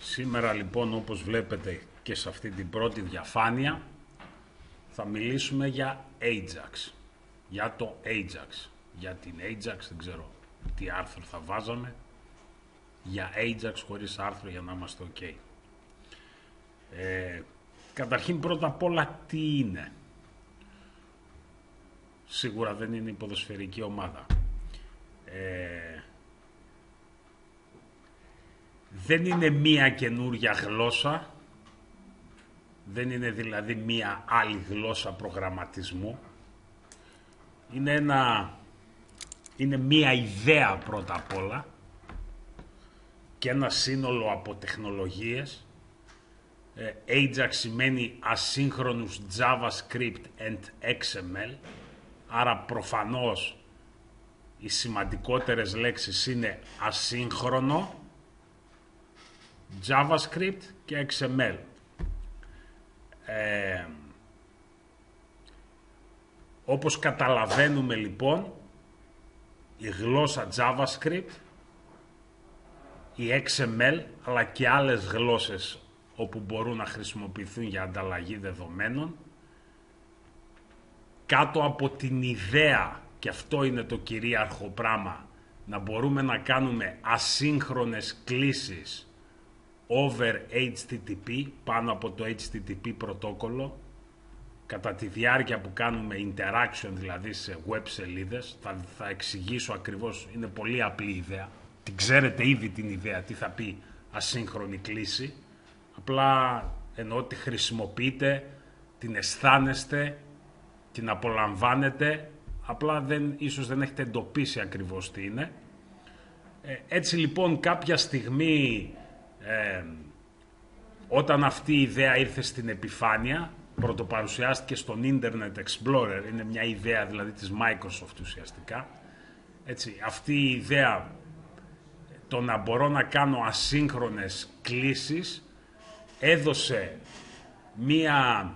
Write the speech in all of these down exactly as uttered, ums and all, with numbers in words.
Σήμερα λοιπόν, όπως βλέπετε και σε αυτή την πρώτη διαφάνεια, θα μιλήσουμε για Ajax, για το Ajax, για την Ajax, δεν ξέρω τι άρθρο θα βάζαμε, για Ajax χωρίς άρθρο για να είμαστε ok. Ε, καταρχήν πρώτα απ' όλα τι είναι. Σίγουρα δεν είναι η ποδοσφαιρική ομάδα. Ε, δεν είναι μία καινούρια γλώσσα, δεν είναι δηλαδή μία άλλη γλώσσα προγραμματισμού. Είναι ένα, είναι μία ιδέα πρώτα απ' όλα και ένα σύνολο από τεχνολογίες. Ε, Ajax σημαίνει ασύγχρονους JavaScript and εξ εμ ελ, άρα προφανώς οι σημαντικότερες λέξεις είναι ασύγχρονο, JavaScript και εξ εμ ελ. Ε, όπως καταλαβαίνουμε λοιπόν, η γλώσσα JavaScript, η εξ εμ ελ, αλλά και άλλες γλώσσες όπου μπορούν να χρησιμοποιηθούν για ανταλλαγή δεδομένων, κάτω από την ιδέα, και αυτό είναι το κυρίαρχο πράγμα, να μπορούμε να κάνουμε ασύγχρονες κλήσεις over έιτς τι τι πι, πάνω από το έιτς τι τι πι πρωτόκολλο, κατά τη διάρκεια που κάνουμε interaction, δηλαδή σε web σελίδες. Θα, θα εξηγήσω ακριβώς, είναι πολύ απλή ιδέα. Την ξέρετε ήδη την ιδέα, τι θα πει ασύγχρονη κλήση. Απλά εννοώ ότι χρησιμοποιείτε, την αισθάνεστε, την απολαμβάνετε, απλά δεν, ίσως δεν έχετε εντοπίσει ακριβώς τι είναι. Ε, έτσι λοιπόν κάποια στιγμή, ε, όταν αυτή η ιδέα ήρθε στην επιφάνεια, πρωτοπαρουσιάστηκε στον Internet Explorer, είναι μια ιδέα δηλαδή της Microsoft ουσιαστικά. Έτσι, αυτή η ιδέα, το να μπορώ να κάνω ασύγχρονες κλήσεις, έδωσε μία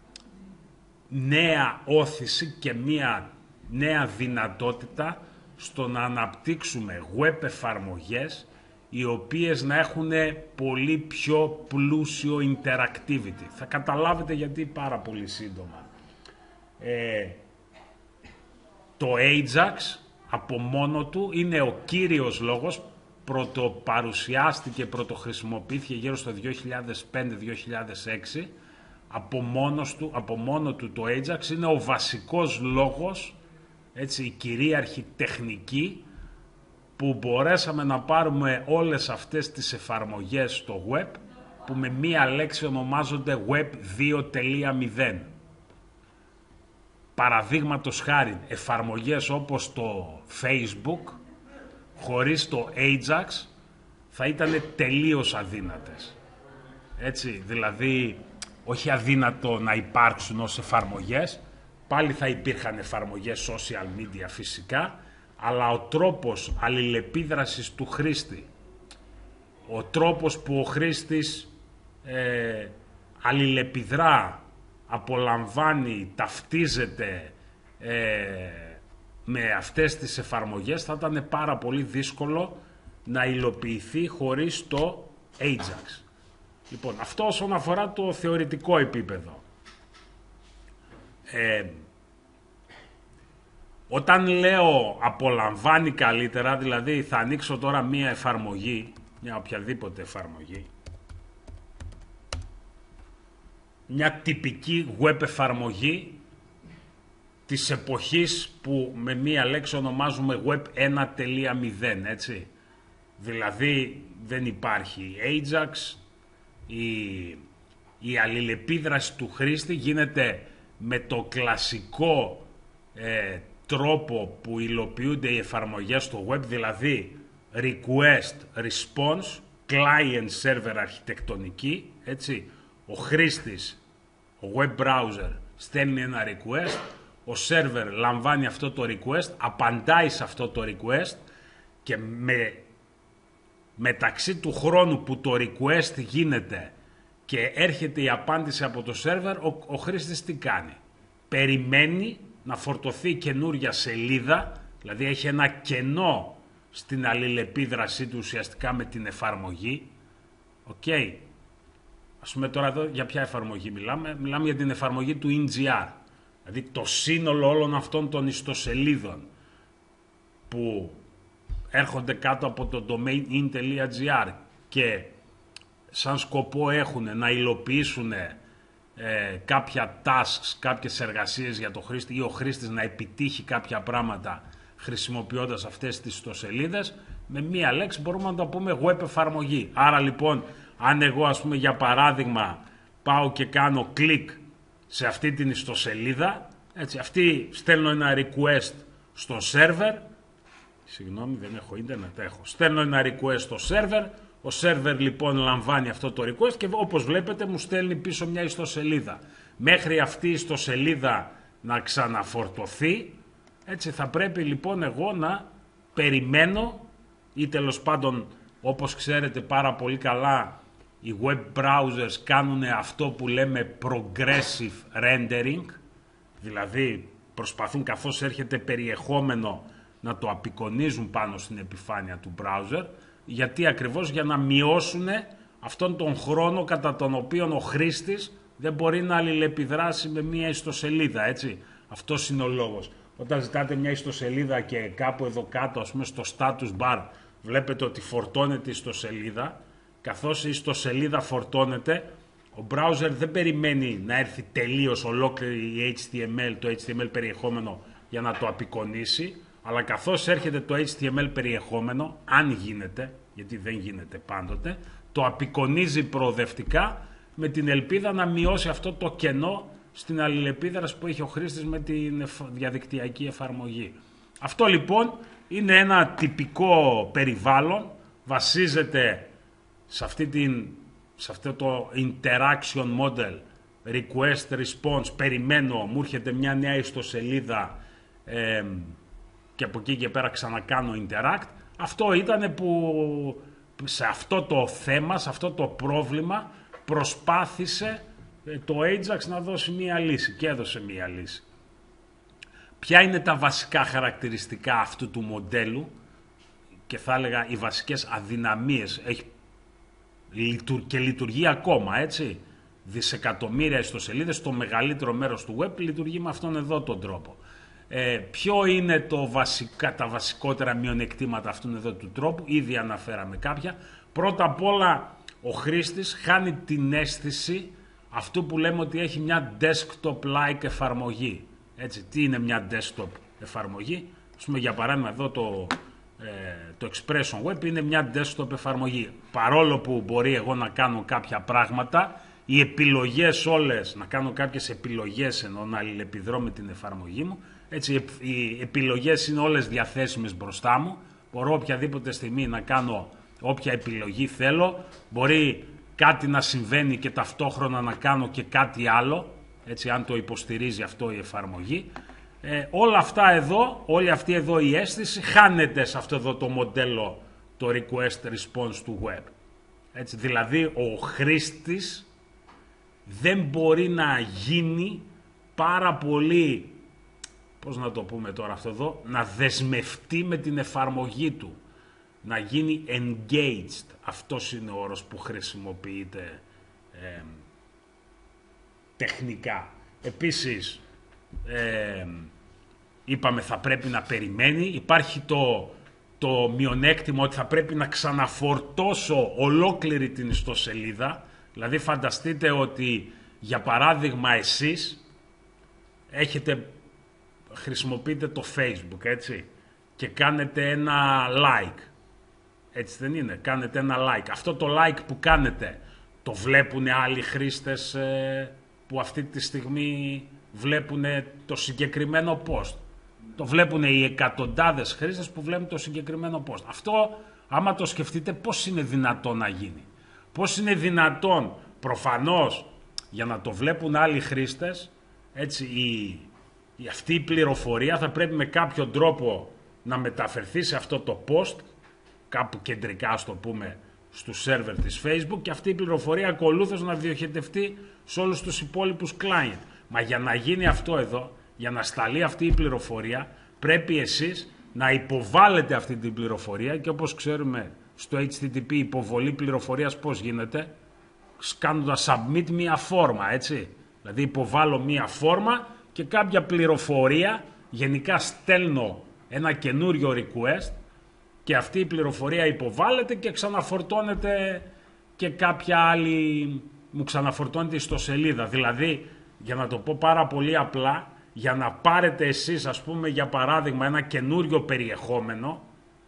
νέα όθηση και μία νέα δυνατότητα στο να αναπτύξουμε web εφαρμογές οι οποίες να έχουν πολύ πιο πλούσιο interactivity. Θα καταλάβετε γιατί πάρα πολύ σύντομα. Ε, το Ajax από μόνο του είναι ο κύριος λόγος, πρωτοπαρουσιάστηκε, πρωτοχρησιμοποιήθηκε γύρω στο δύο χιλιάδες πέντε δύο χιλιάδες έξι, από, μόνος του, από μόνο του το Ajax είναι ο βασικός λόγος, έτσι, η κυρίαρχη τεχνική που μπορέσαμε να πάρουμε όλες αυτές τις εφαρμογές στο web που με μία λέξη ονομάζονται web δύο τελεία μηδέν. Παραδείγματος χάρη, εφαρμογές όπως το Facebook χωρίς το Ajax θα ήταν τελείως αδύνατες. Έτσι, δηλαδή όχι αδύνατο να υπάρξουν ως εφαρμογές, πάλι θα υπήρχαν εφαρμογές social media φυσικά, αλλά ο τρόπος αλληλεπίδρασης του χρήστη, ο τρόπος που ο χρήστης ε, αλληλεπιδρά, απολαμβάνει, ταυτίζεται ε, με αυτές τις εφαρμογές, θα ήταν πάρα πολύ δύσκολο να υλοποιηθεί χωρίς το Ajax. Λοιπόν, αυτό όσον αφορά το θεωρητικό επίπεδο. Ε, Όταν λέω απολαμβάνει καλύτερα, δηλαδή θα ανοίξω τώρα μία εφαρμογή, μια οποιαδήποτε εφαρμογή, μια τυπική web εφαρμογή της εποχής που με μία λέξη ονομάζουμε web ένα τελεία μηδέν, έτσι. Δηλαδή δεν υπάρχει Ajax, η, η αλληλεπίδραση του χρήστη γίνεται με το κλασικό ε, τρόπο που υλοποιούνται οι εφαρμογές στο web, δηλαδή request, response, client-server αρχιτεκτονική, έτσι. Ο χρήστης, ο web browser στέλνει ένα request, ο server λαμβάνει αυτό το request, απαντάει σε αυτό το request και με, μεταξύ του χρόνου που το request γίνεται και έρχεται η απάντηση από το server, ο, ο χρήστης τι κάνει? Περιμένει να φορτωθεί καινούρια σελίδα, δηλαδή έχει ένα κενό στην αλληλεπίδρασή του ουσιαστικά με την εφαρμογή. Οκ. Okay. Ας πούμε τώρα εδώ για ποια εφαρμογή μιλάμε. Μιλάμε για την εφαρμογή του ι τζι αρ. Δηλαδή το σύνολο όλων αυτών των ιστοσελίδων που έρχονται κάτω από το domain in.gr και σαν σκοπό έχουν να υλοποιήσουν ε, κάποια tasks, κάποιες εργασίες για το χρήστη ή ο χρήστης να επιτύχει κάποια πράγματα χρησιμοποιώντας αυτές τις ιστοσελίδες, με μία λέξη μπορούμε να το πούμε web εφαρμογή. Άρα λοιπόν, αν εγώ ας πούμε για παράδειγμα πάω και κάνω κλικ σε αυτή την ιστοσελίδα, έτσι, αυτή στέλνω ένα request στο server, συγγνώμη δεν έχω ίντερνετ, έχω, στέλνω ένα request στο server, ο server λοιπόν λαμβάνει αυτό το request και όπως βλέπετε μου στέλνει πίσω μια ιστοσελίδα. Μέχρι αυτή η ιστοσελίδα να ξαναφορτωθεί, έτσι θα πρέπει λοιπόν εγώ να περιμένω, ή τέλος πάντων όπως ξέρετε πάρα πολύ καλά οι web browsers κάνουν αυτό που λέμε progressive rendering, δηλαδή προσπαθούν καθώς έρχεται περιεχόμενο να το απεικονίζουν πάνω στην επιφάνεια του browser, γιατί ακριβώς για να μειώσουν αυτόν τον χρόνο κατά τον οποίο ο χρήστης δεν μπορεί να αλληλεπιδράσει με μια ιστοσελίδα, έτσι. Αυτός είναι ο λόγος. Όταν ζητάτε μια ιστοσελίδα και κάπου εδώ κάτω, ας πούμε στο status bar, βλέπετε ότι φορτώνεται η ιστοσελίδα, καθώς η ιστοσελίδα φορτώνεται, ο browser δεν περιμένει να έρθει τελείως ολόκληρη η έιτς τι εμ ελ, το έιτς τι εμ ελ περιεχόμενο για να το απεικονίσει, αλλά καθώς έρχεται το έιτς τι εμ ελ περιεχόμενο, αν γίνεται, γιατί δεν γίνεται πάντοτε, το απεικονίζει προοδευτικά με την ελπίδα να μειώσει αυτό το κενό στην αλληλεπίδραση που έχει ο χρήστης με τη διαδικτυακή εφαρμογή. Αυτό λοιπόν είναι ένα τυπικό περιβάλλον, βασίζεται σε, αυτή την, σε αυτό το interaction model, request response, περιμένω, μου έρχεται μια νέα ιστοσελίδα ε, και από εκεί και πέρα ξανακάνω interact. Αυτό ήταν που σε αυτό το θέμα, σε αυτό το πρόβλημα προσπάθησε το Ajax να δώσει μία λύση και έδωσε μία λύση. Ποια είναι τα βασικά χαρακτηριστικά αυτού του μοντέλου και θα έλεγα οι βασικές αδυναμίες, έχει και λειτουργεί ακόμα, έτσι, δισεκατομμύρια ιστοσελίδες, το μεγαλύτερο μέρος του web λειτουργεί με αυτόν εδώ τον τρόπο. Ε, ποιο είναι το βασικά, τα βασικότερα μειονεκτήματα αυτού εδώ του τρόπου, ήδη αναφέραμε κάποια. Πρώτα απ' όλα ο χρήστης χάνει την αίσθηση αυτού που λέμε ότι έχει μια desktop-like εφαρμογή. Έτσι, τι είναι μια desktop εφαρμογή? Ας πούμε για παράδειγμα εδώ το, ε, το Expression Web είναι μια desktop εφαρμογή. Παρόλο που μπορεί εγώ να κάνω κάποια πράγματα, οι επιλογές όλες, να κάνω κάποιες επιλογές ενώ να αλληλεπιδρώ με την εφαρμογή μου, έτσι, οι επιλογές είναι όλες διαθέσιμες μπροστά μου, μπορώ οποιαδήποτε στιγμή να κάνω όποια επιλογή θέλω, μπορεί κάτι να συμβαίνει και ταυτόχρονα να κάνω και κάτι άλλο, έτσι, αν το υποστηρίζει αυτό η εφαρμογή. Ε, όλα αυτά εδώ, όλη αυτή εδώ η αίσθηση χάνεται σε αυτό εδώ το μοντέλο, το request response του web. Έτσι, δηλαδή ο χρήστης δεν μπορεί να γίνει πάρα πολύ, πώς να το πούμε τώρα αυτό εδώ, να δεσμευτεί με την εφαρμογή του, να γίνει engaged. Αυτός είναι ο όρος που χρησιμοποιείται ε, τεχνικά. Επίσης, ε, είπαμε θα πρέπει να περιμένει. Υπάρχει το, το μειονέκτημα ότι θα πρέπει να ξαναφορτώσω ολόκληρη την ιστοσελίδα. Δηλαδή φανταστείτε ότι για παράδειγμα εσείς έχετε, χρησιμοποιείτε το Facebook, έτσι, και κάνετε ένα like. Έτσι δεν είναι? Κάνετε ένα like. Αυτό το like που κάνετε το βλέπουν άλλοι χρήστες ε, που αυτή τη στιγμή βλέπουν το συγκεκριμένο post. Το βλέπουν οι εκατοντάδες χρήστες που βλέπουν το συγκεκριμένο post. Αυτό, άμα το σκεφτείτε, πώς είναι δυνατόν να γίνει? Πώς είναι δυνατόν? Προφανώς, για να το βλέπουν άλλοι χρήστες, έτσι, η, η, αυτή η πληροφορία θα πρέπει με κάποιο τρόπο να μεταφερθεί σε αυτό το post, κάπου κεντρικά, ας το πούμε, στου σερβερ της Facebook, και αυτή η πληροφορία ακολούθως να διοχετευτεί σε όλους τους υπόλοιπους client. Μα για να γίνει αυτό εδώ, για να σταλεί αυτή η πληροφορία, πρέπει εσείς να υποβάλλετε αυτή την πληροφορία και όπως ξέρουμε στο έιτς τι τι πι υποβολή πληροφορίας πώς γίνεται? Κάνοντας submit μία φόρμα, έτσι. Δηλαδή υποβάλλω μία φόρμα και κάποια πληροφορία, γενικά στέλνω ένα καινούριο request και αυτή η πληροφορία υποβάλλεται και ξαναφορτώνεται και κάποια άλλη μου ξαναφορτώνεται στο σελίδα. Δηλαδή, για να το πω πάρα πολύ απλά, για να πάρετε εσείς, ας πούμε, για παράδειγμα, ένα καινούριο περιεχόμενο,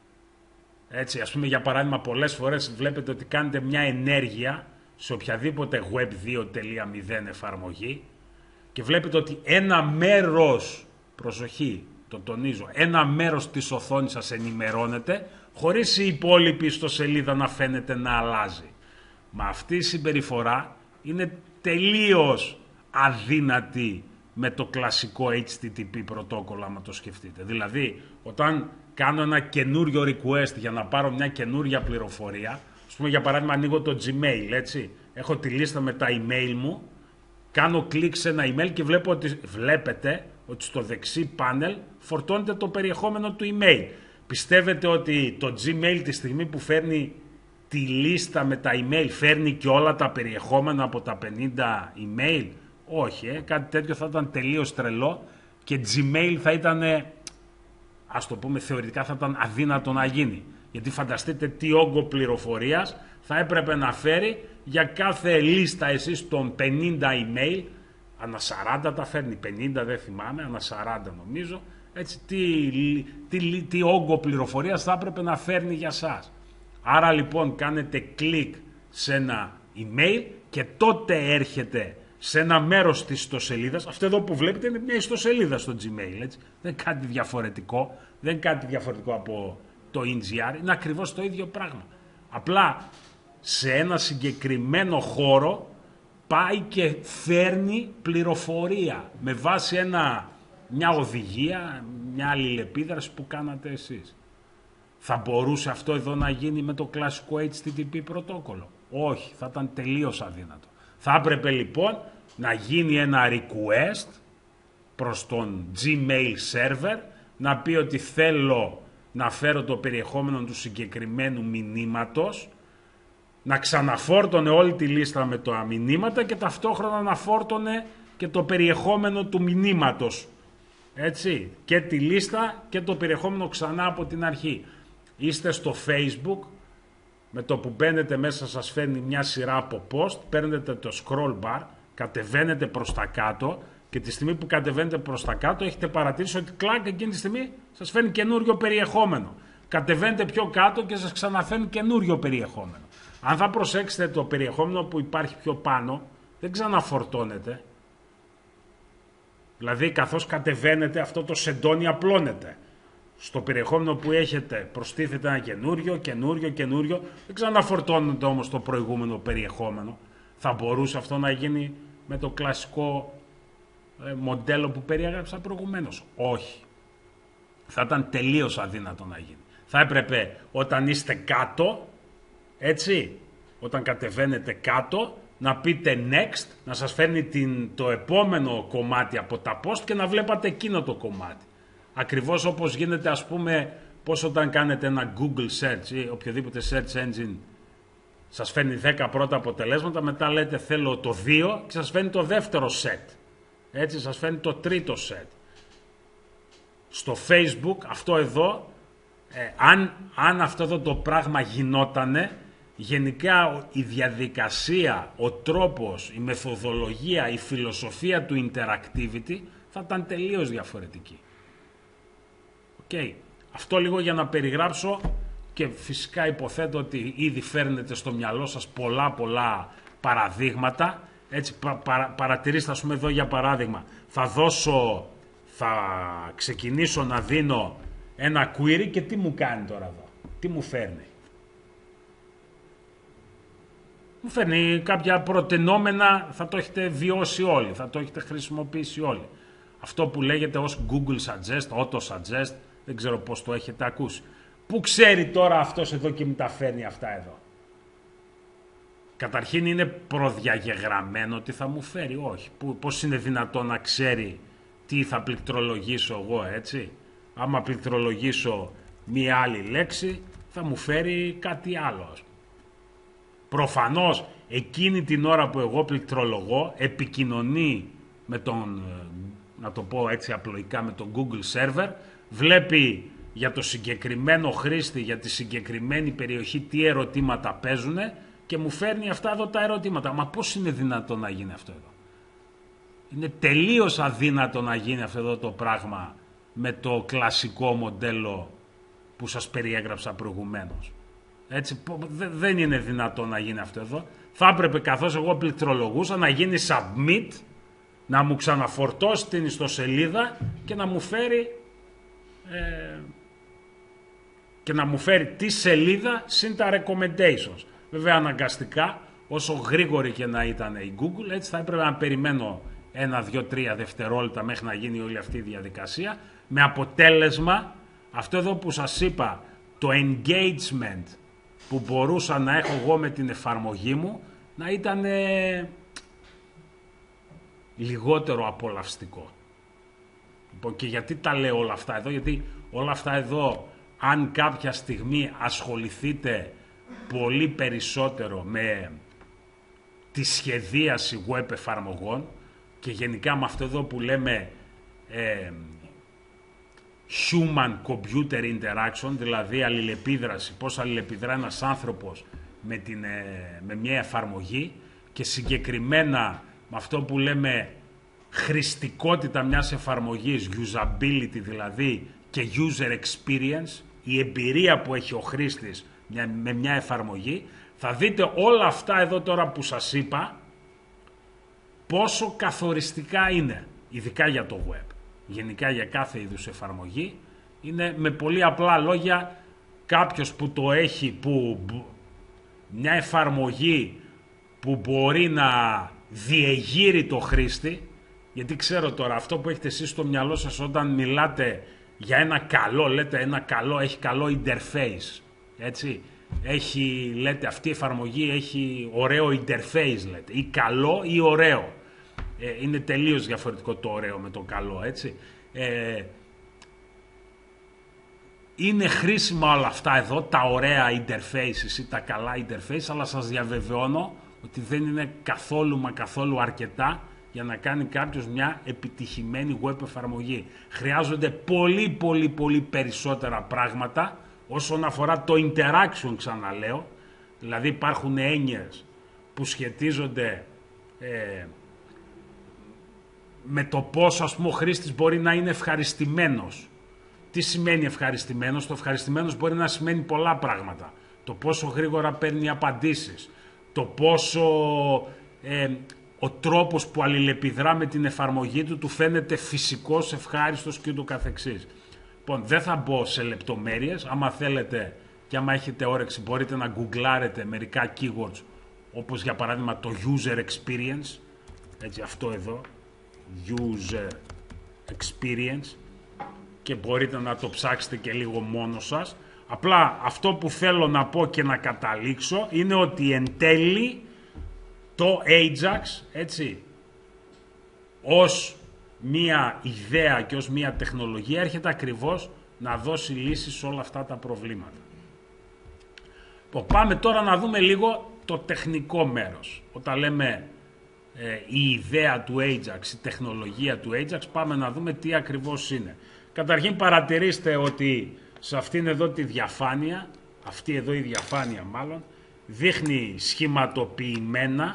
έτσι, ας πούμε, για παράδειγμα, πολλές φορές βλέπετε ότι κάνετε μια ενέργεια σε οποιαδήποτε web δύο punto μηδέν εφαρμογή και βλέπετε ότι ένα μέρος, προσοχή, το τονίζω, ένα μέρος της οθόνης σας ενημερώνεται χωρίς η υπόλοιπη ιστοσελίδα να φαίνεται να αλλάζει. Μα αυτή η συμπεριφορά είναι τελείως αδύνατη με το κλασικό έιτς τι τι πι πρωτόκολλο, άμα το σκεφτείτε. Δηλαδή, όταν κάνω ένα καινούριο request για να πάρω μια καινούρια πληροφορία, ας πούμε για παράδειγμα ανοίγω το Gmail, έτσι, έχω τη λίστα με τα email μου, κάνω κλικ σε ένα email και βλέπω ότι, βλέπετε ότι στο δεξί πάνελ φορτώνεται το περιεχόμενο του email. Πιστεύετε ότι το Gmail τη στιγμή που φέρνει τη λίστα με τα email φέρνει και όλα τα περιεχόμενα από τα πενήντα email? Όχι, ε, κάτι τέτοιο θα ήταν τελείως τρελό και Gmail θα ήταν, ας το πούμε θεωρητικά, θα ήταν αδύνατο να γίνει. Γιατί φανταστείτε τι όγκο πληροφορίας θα έπρεπε να φέρει για κάθε λίστα εσείς των πενήντα email, ανά σαράντα τα φέρνει, πενήντα δεν θυμάμαι, ανά σαράντα νομίζω, έτσι, τι, τι, τι όγκο πληροφορίας θα έπρεπε να φέρνει για σας. Άρα λοιπόν κάνετε κλικ σε ένα email και τότε έρχεται σε ένα μέρος της ιστοσελίδας. Αυτό εδώ που βλέπετε είναι μια ιστοσελίδα στο Gmail, έτσι. Δεν είναι κάτι διαφορετικό, δεν είναι κάτι διαφορετικό από το ι τζι αρ, είναι ακριβώς το ίδιο πράγμα. Απλά σε ένα συγκεκριμένο χώρο πάει και φέρνει πληροφορία με βάση ένα, μια οδηγία, μια αλληλεπίδραση που κάνατε εσείς. Θα μπορούσε αυτό εδώ να γίνει με το κλασικό έιτς τι τι πι πρωτόκολλο? Όχι, θα ήταν τελείως αδύνατο. Θα έπρεπε λοιπόν να γίνει ένα request προς τον Gmail server, να πει ότι θέλω να φέρω το περιεχόμενο του συγκεκριμένου μηνύματος, να ξαναφόρτωνε όλη τη λίστα με τα μηνύματα και ταυτόχρονα να φόρτωνε και το περιεχόμενο του μηνύματος. Έτσι, και τη λίστα και το περιεχόμενο ξανά από την αρχή. Είστε στο Facebook, με το που μπαίνετε μέσα σας φέρνει μια σειρά από post, παίρνετε το scroll bar, κατεβαίνετε προς τα κάτω και τη στιγμή που κατεβαίνετε προς τα κάτω έχετε παρατηρήσει ότι κλακ εκείνη τη στιγμή σας φέρνει καινούριο περιεχόμενο. Κατεβαίνετε πιο κάτω και σας ξαναφέρνει καινούριο περιεχόμενο. Αν θα προσέξετε το περιεχόμενο που υπάρχει πιο πάνω, δεν ξαναφορτώνεται. Δηλαδή καθώς κατεβαίνετε αυτό το σεντόνι απλώνεται. Στο περιεχόμενο που έχετε προστίθεται ένα καινούριο, καινούριο, καινούριο. Δεν ξαναφορτώνεται όμως το προηγούμενο περιεχόμενο. Θα μπορούσε αυτό να γίνει με το κλασικό ε, μοντέλο που περιέγραψα προηγουμένως? Όχι. Θα ήταν τελείως αδύνατο να γίνει. Θα έπρεπε όταν είστε κάτω, έτσι, όταν κατεβαίνετε κάτω, να πείτε next, να σας φέρνει την, το επόμενο κομμάτι από τα post και να βλέπατε εκείνο το κομμάτι. Ακριβώς όπως γίνεται, ας πούμε, πώς όταν κάνετε ένα Google search ή οποιοδήποτε search engine σας φέρνει δέκα πρώτα αποτελέσματα, μετά λέτε θέλω το δύο και σας φέρνει το δεύτερο set. Έτσι σας φέρνει το τρίτο set. Στο Facebook αυτό εδώ, ε, αν, αν αυτό εδώ το πράγμα γινότανε, γενικά η διαδικασία, ο τρόπος, η μεθοδολογία, η φιλοσοφία του interactivity θα ήταν τελείως διαφορετική. Okay. Αυτό λίγο για να περιγράψω και φυσικά υποθέτω ότι ήδη φέρνετε στο μυαλό σας πολλά πολλά παραδείγματα. Έτσι, πα, παρα, παρατηρήστε, ας πούμε εδώ για παράδειγμα, θα δώσω, θα ξεκινήσω να δίνω ένα query και τι μου κάνει τώρα εδώ, τι μου φέρνει. Μου φέρνει κάποια προτενόμενα, θα το έχετε βιώσει όλοι, θα το έχετε χρησιμοποιήσει όλοι. Αυτό που λέγεται ως Google Suggest, Auto Suggest, δεν ξέρω πώς το έχετε ακούσει. Πού ξέρει τώρα αυτός εδώ και μου τα φέρνει αυτά εδώ? Καταρχήν είναι προδιαγεγραμμένο ότι θα μου φέρει? Όχι. Πώς είναι δυνατόν να ξέρει τι θα πληκτρολογήσω εγώ, έτσι? Άμα πληκτρολογήσω μία άλλη λέξη, θα μου φέρει κάτι άλλο. Προφανώς εκείνη την ώρα που εγώ πληκτρολογώ επικοινωνεί με τον, να το πω έτσι απλοϊκά, με τον Google Server, βλέπει για το συγκεκριμένο χρήστη, για τη συγκεκριμένη περιοχή τι ερωτήματα παίζουν και μου φέρνει αυτά εδώ τα ερωτήματα. Μα πώς είναι δυνατόν να γίνει αυτό εδώ? Είναι τελείως αδύνατο να γίνει αυτό εδώ το πράγμα με το κλασικό μοντέλο που σας περιέγραψα προηγουμένως. Έτσι, δεν είναι δυνατόν να γίνει αυτό εδώ. Θα έπρεπε, καθώς εγώ πληκτρολογούσα, να γίνει submit, να μου ξαναφορτώσει την ιστοσελίδα και να μου φέρει ε, και να μου φέρει τη σελίδα συν τα recommendations. Βέβαια αναγκαστικά, όσο γρήγορη και να ήταν η Google, έτσι θα έπρεπε να περιμένω ένα, δύο, τρία δευτερόλεπτα μέχρι να γίνει όλη αυτή η διαδικασία, με αποτέλεσμα αυτό εδώ που σας είπα, το engagement που μπορούσα να έχω εγώ με την εφαρμογή μου να ήταν ε, λιγότερο απολαυστικό. Λοιπόν, και γιατί τα λέω όλα αυτά εδώ? Γιατί όλα αυτά εδώ, αν κάποια στιγμή ασχοληθείτε πολύ περισσότερο με τη σχεδίαση web εφαρμογών και γενικά με αυτό εδώ που λέμε ε, human-computer interaction, δηλαδή αλληλεπίδραση, πώς αλληλεπιδρά ένας άνθρωπος με, την, με μια εφαρμογή και συγκεκριμένα με αυτό που λέμε χρηστικότητα μιας εφαρμογής, usability δηλαδή και user experience, η εμπειρία που έχει ο χρήστης με μια εφαρμογή, θα δείτε όλα αυτά εδώ τώρα που σας είπα πόσο καθοριστικά είναι, ειδικά για το web. Γενικά για κάθε είδους εφαρμογή, είναι με πολύ απλά λόγια κάποιος που το έχει, που μια εφαρμογή που μπορεί να διεγείρει το χρήστη, γιατί ξέρω τώρα αυτό που έχετε εσείς στο μυαλό σας όταν μιλάτε για ένα καλό, λέτε ένα καλό, έχει καλό interface, έτσι, έχει, λέτε αυτή η εφαρμογή έχει ωραίο interface, λέτε, ή καλό ή ωραίο. Είναι τελείως διαφορετικό το ωραίο με το καλό, έτσι. Ε, είναι χρήσιμα όλα αυτά εδώ, τα ωραία interfaces ή τα καλά interfaces, αλλά σας διαβεβαιώνω ότι δεν είναι καθόλου μα καθόλου αρκετά για να κάνει κάποιος μια επιτυχημένη web εφαρμογή. Χρειάζονται πολύ πολύ πολύ περισσότερα πράγματα όσον αφορά το interaction, ξαναλέω. Δηλαδή υπάρχουν έννοιες που σχετίζονται ε, με το πώς, ας πούμε, ο χρήστης μπορεί να είναι ευχαριστημένος. Τι σημαίνει ευχαριστημένος? Το ευχαριστημένος μπορεί να σημαίνει πολλά πράγματα. Το πόσο γρήγορα παίρνει απαντήσεις, το πόσο ε, ο τρόπος που αλληλεπιδρά με την εφαρμογή του του φαίνεται φυσικός, ευχάριστος και ούτω καθεξής. Λοιπόν, δεν θα μπω σε λεπτομέρειες. Άμα θέλετε και άμα έχετε όρεξη μπορείτε να γκουγκλάρετε μερικά keywords, όπως για παράδειγμα το user experience, έτσι, αυτό εδώ, user experience, και μπορείτε να το ψάξετε και λίγο μόνος σας. Απλά αυτό που θέλω να πω και να καταλήξω είναι ότι εν τέλει το Ajax, έτσι, ως μία ιδέα και ως μία τεχνολογία έρχεται ακριβώς να δώσει λύσεις σε όλα αυτά τα προβλήματα. Λοιπόν, πάμε τώρα να δούμε λίγο το τεχνικό μέρος. Όταν λέμε ε, η ιδέα του Ajax, η τεχνολογία του Ajax, πάμε να δούμε τι ακριβώς είναι. Καταρχήν παρατηρήστε ότι σε αυτήν εδώ τη διαφάνεια, αυτή εδώ η διαφάνεια μάλλον, δείχνει σχηματοποιημένα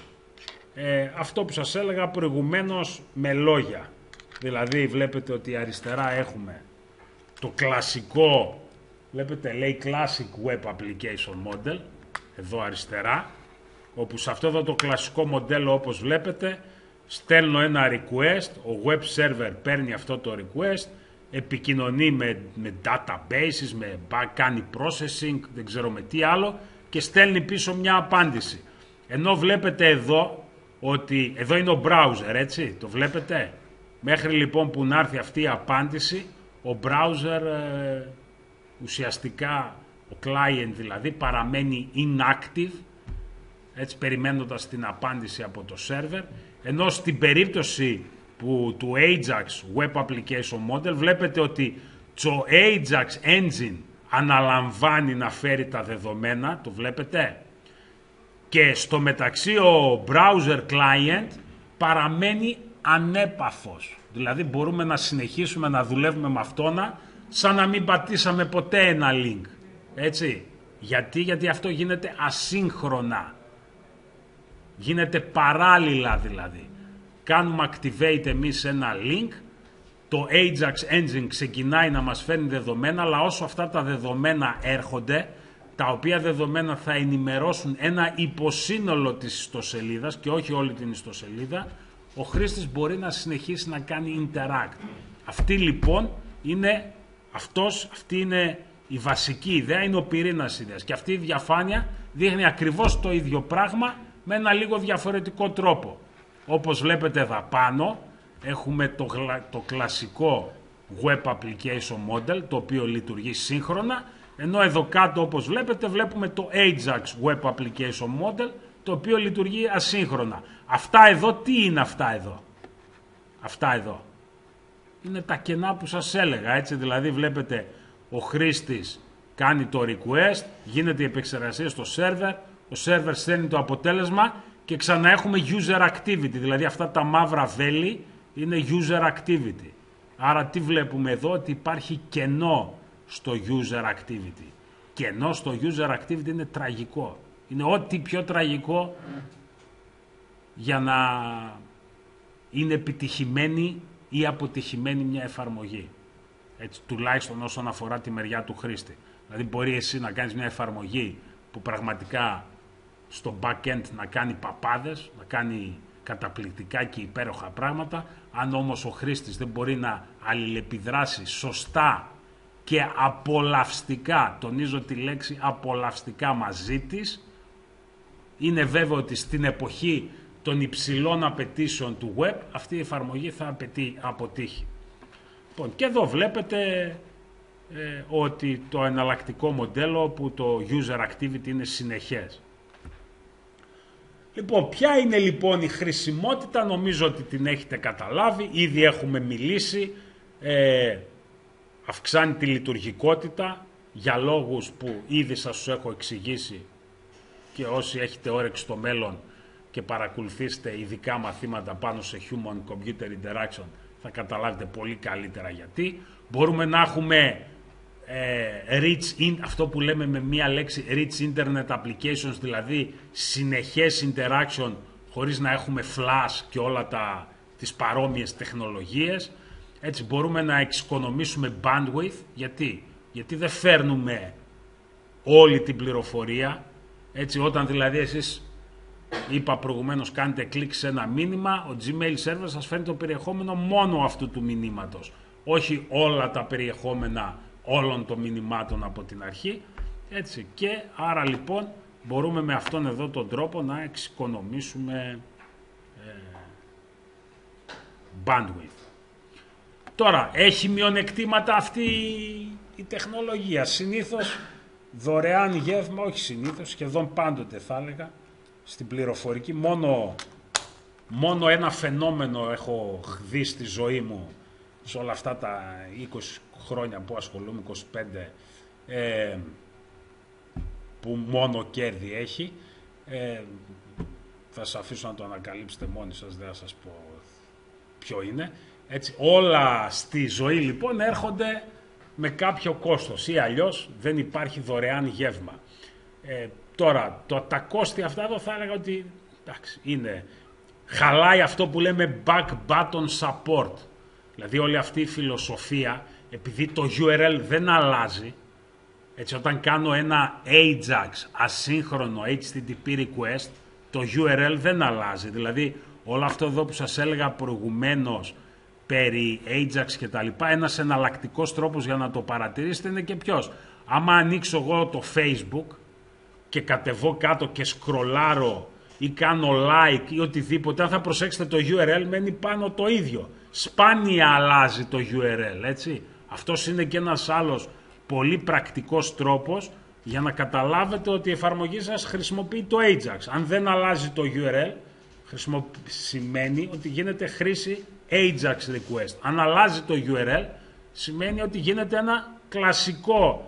ε, αυτό που σας έλεγα προηγουμένως με λόγια. Δηλαδή βλέπετε ότι αριστερά έχουμε το κλασικό, βλέπετε λέει Classic Web Application Model, εδώ αριστερά, όπου σε αυτό εδώ το κλασικό μοντέλο όπως βλέπετε στέλνω ένα request, ο web server παίρνει αυτό το request, επικοινωνεί με, με databases, με, κάνει processing, δεν ξέρω με τι άλλο και στέλνει πίσω μια απάντηση. Ενώ βλέπετε εδώ ότι εδώ είναι ο browser, έτσι, το βλέπετε. Μέχρι λοιπόν που να έρθει αυτή η απάντηση, ο browser ε, ουσιαστικά, ο client δηλαδή, παραμένει inactive, έτσι, περιμένοντας την απάντηση από το server, ενώ στην περίπτωση που του Ajax Web Application Model βλέπετε ότι το Ajax Engine αναλαμβάνει να φέρει τα δεδομένα, το βλέπετε. Και στο μεταξύ ο browser client παραμένει ανέπαφος. Δηλαδή μπορούμε να συνεχίσουμε να δουλεύουμε με αυτόνα σαν να μην πατήσαμε ποτέ ένα link. Έτσι. Γιατί, γιατί αυτό γίνεται ασύγχρονα. Γίνεται παράλληλα δηλαδή. Κάνουμε activate εμείς ένα link, το Ajax Engine ξεκινάει να μας φέρνει δεδομένα, αλλά όσο αυτά τα δεδομένα έρχονται, τα οποία δεδομένα θα ενημερώσουν ένα υποσύνολο της ιστοσελίδας και όχι όλη την ιστοσελίδα, ο χρήστης μπορεί να συνεχίσει να κάνει interact. Αυτή λοιπόν είναι, αυτός, αυτή είναι η βασική ιδέα, είναι ο πυρήνας ιδέας. Και αυτή η διαφάνεια δείχνει ακριβώς το ίδιο πράγμα με ένα λίγο διαφορετικό τρόπο. Όπως βλέπετε εδώ πάνω έχουμε το, το κλασικό Web Application Model, το οποίο λειτουργεί σύγχρονα, ενώ εδώ κάτω όπως βλέπετε βλέπουμε το Ajax Web Application Model, το οποίο λειτουργεί ασύγχρονα. Αυτά εδώ, τι είναι αυτά εδώ? Αυτά εδώ είναι τα κενά που σας έλεγα, έτσι, δηλαδή βλέπετε ο χρήστης κάνει το request, γίνεται η επεξεργασία στο server, ο server στέλνει το αποτέλεσμα και ξανά έχουμε user activity, δηλαδή αυτά τα μαύρα βέλη είναι user activity. Άρα τι βλέπουμε εδώ? Ότι υπάρχει κενό στο user activity. Κενό στο user activity είναι τραγικό. Είναι ό,τι πιο τραγικό για να είναι επιτυχημένη ή αποτυχημένη μια εφαρμογή. Έτσι, τουλάχιστον όσον αφορά τη μεριά του χρήστη. Δηλαδή μπορεί εσύ να κάνεις μια εφαρμογή που πραγματικά στο back-end να κάνει παπάδες, να κάνει καταπληκτικά και υπέροχα πράγματα. Αν όμως ο χρήστης δεν μπορεί να αλληλεπιδράσει σωστά και απολαυστικά, τονίζω τη λέξη απολαυστικά μαζί της, είναι βέβαιο ότι στην εποχή των υψηλών απαιτήσεων του web αυτή η εφαρμογή θα απαιτεί, αποτύχει. Λοιπόν, και εδώ βλέπετε ε, ότι το εναλλακτικό μοντέλο που το user activity είναι συνεχές. Λοιπόν, ποια είναι λοιπόν η χρησιμότητα? Νομίζω ότι την έχετε καταλάβει, ήδη έχουμε μιλήσει, ε, αυξάνει τη λειτουργικότητα για λόγους που ήδη σας τους έχω εξηγήσει και όσοι έχετε όρεξη στο μέλλον και παρακολουθήσετε ειδικά μαθήματα πάνω σε Human Computer Interaction θα καταλάβετε πολύ καλύτερα γιατί. Μπορούμε να έχουμε ε, rich in, αυτό που λέμε με μία λέξη rich internet applications, δηλαδή συνεχές interaction χωρίς να έχουμε flash και όλα τα, τις παρόμοιες τεχνολογίες. Έτσι μπορούμε να εξοικονομήσουμε bandwidth. Γιατί? Γιατί δεν φέρνουμε όλη την πληροφορία. Έτσι, όταν δηλαδή εσείς, είπα προηγουμένως, κάνετε κλικ σε ένα μήνυμα, ο Gmail server σας φέρνει το περιεχόμενο μόνο αυτού του μηνύματος. Όχι όλα τα περιεχόμενα όλων των μηνυμάτων από την αρχή. Έτσι, και άρα λοιπόν μπορούμε με αυτόν εδώ τον τρόπο να εξοικονομήσουμε ε, bandwidth. Τώρα, έχει μειονεκτήματα αυτή η τεχνολογία. Συνήθως δωρεάν γεύμα, όχι συνήθως, σχεδόν πάντοτε θα έλεγα, στην πληροφορική. Μόνο, μόνο ένα φαινόμενο έχω δει στη ζωή μου σε όλα αυτά τα είκοσι χρόνια που ασχολούμαι, είκοσι πέντε, ε, που μόνο κέρδη έχει. Ε, θα σας αφήσω να το ανακαλύψετε μόνοι σας, δεν θα σας πω ποιο είναι. Έτσι, όλα στη ζωή λοιπόν έρχονται με κάποιο κόστος ή αλλιώς δεν υπάρχει δωρεάν γεύμα. Ε, τώρα, το, τα κόστη αυτά εδώ θα έλεγα ότι εντάξει, είναι, χαλάει αυτό που λέμε back button support. Δηλαδή όλη αυτή η φιλοσοφία, επειδή το γιου αρ ελ δεν αλλάζει, έτσι όταν κάνω ένα Ajax ασύγχρονο έιτς τι τι πι request, το γιου αρ ελ δεν αλλάζει. Δηλαδή όλο αυτό εδώ που σας έλεγα προηγουμένως περί Ajax και τα λοιπά, ένας εναλλακτικός τρόπος για να το παρατηρήσετε είναι και ποιος. Άμα ανοίξω εγώ το Facebook και κατεβώ κάτω και σκρολάρω ή κάνω like ή οτιδήποτε, αν θα προσέξετε το γιου αρ ελ μένει πάνω το ίδιο. Σπάνια αλλάζει το γιου αρ ελ, έτσι. Αυτός είναι και ένας άλλος πολύ πρακτικός τρόπος για να καταλάβετε ότι η εφαρμογή σας χρησιμοποιεί το Ajax. Αν δεν αλλάζει το γιου αρ ελ, σημαίνει ότι γίνεται χρήση Ajax request. Αν αλλάζει το γιου αρ ελ, σημαίνει ότι γίνεται ένα κλασικό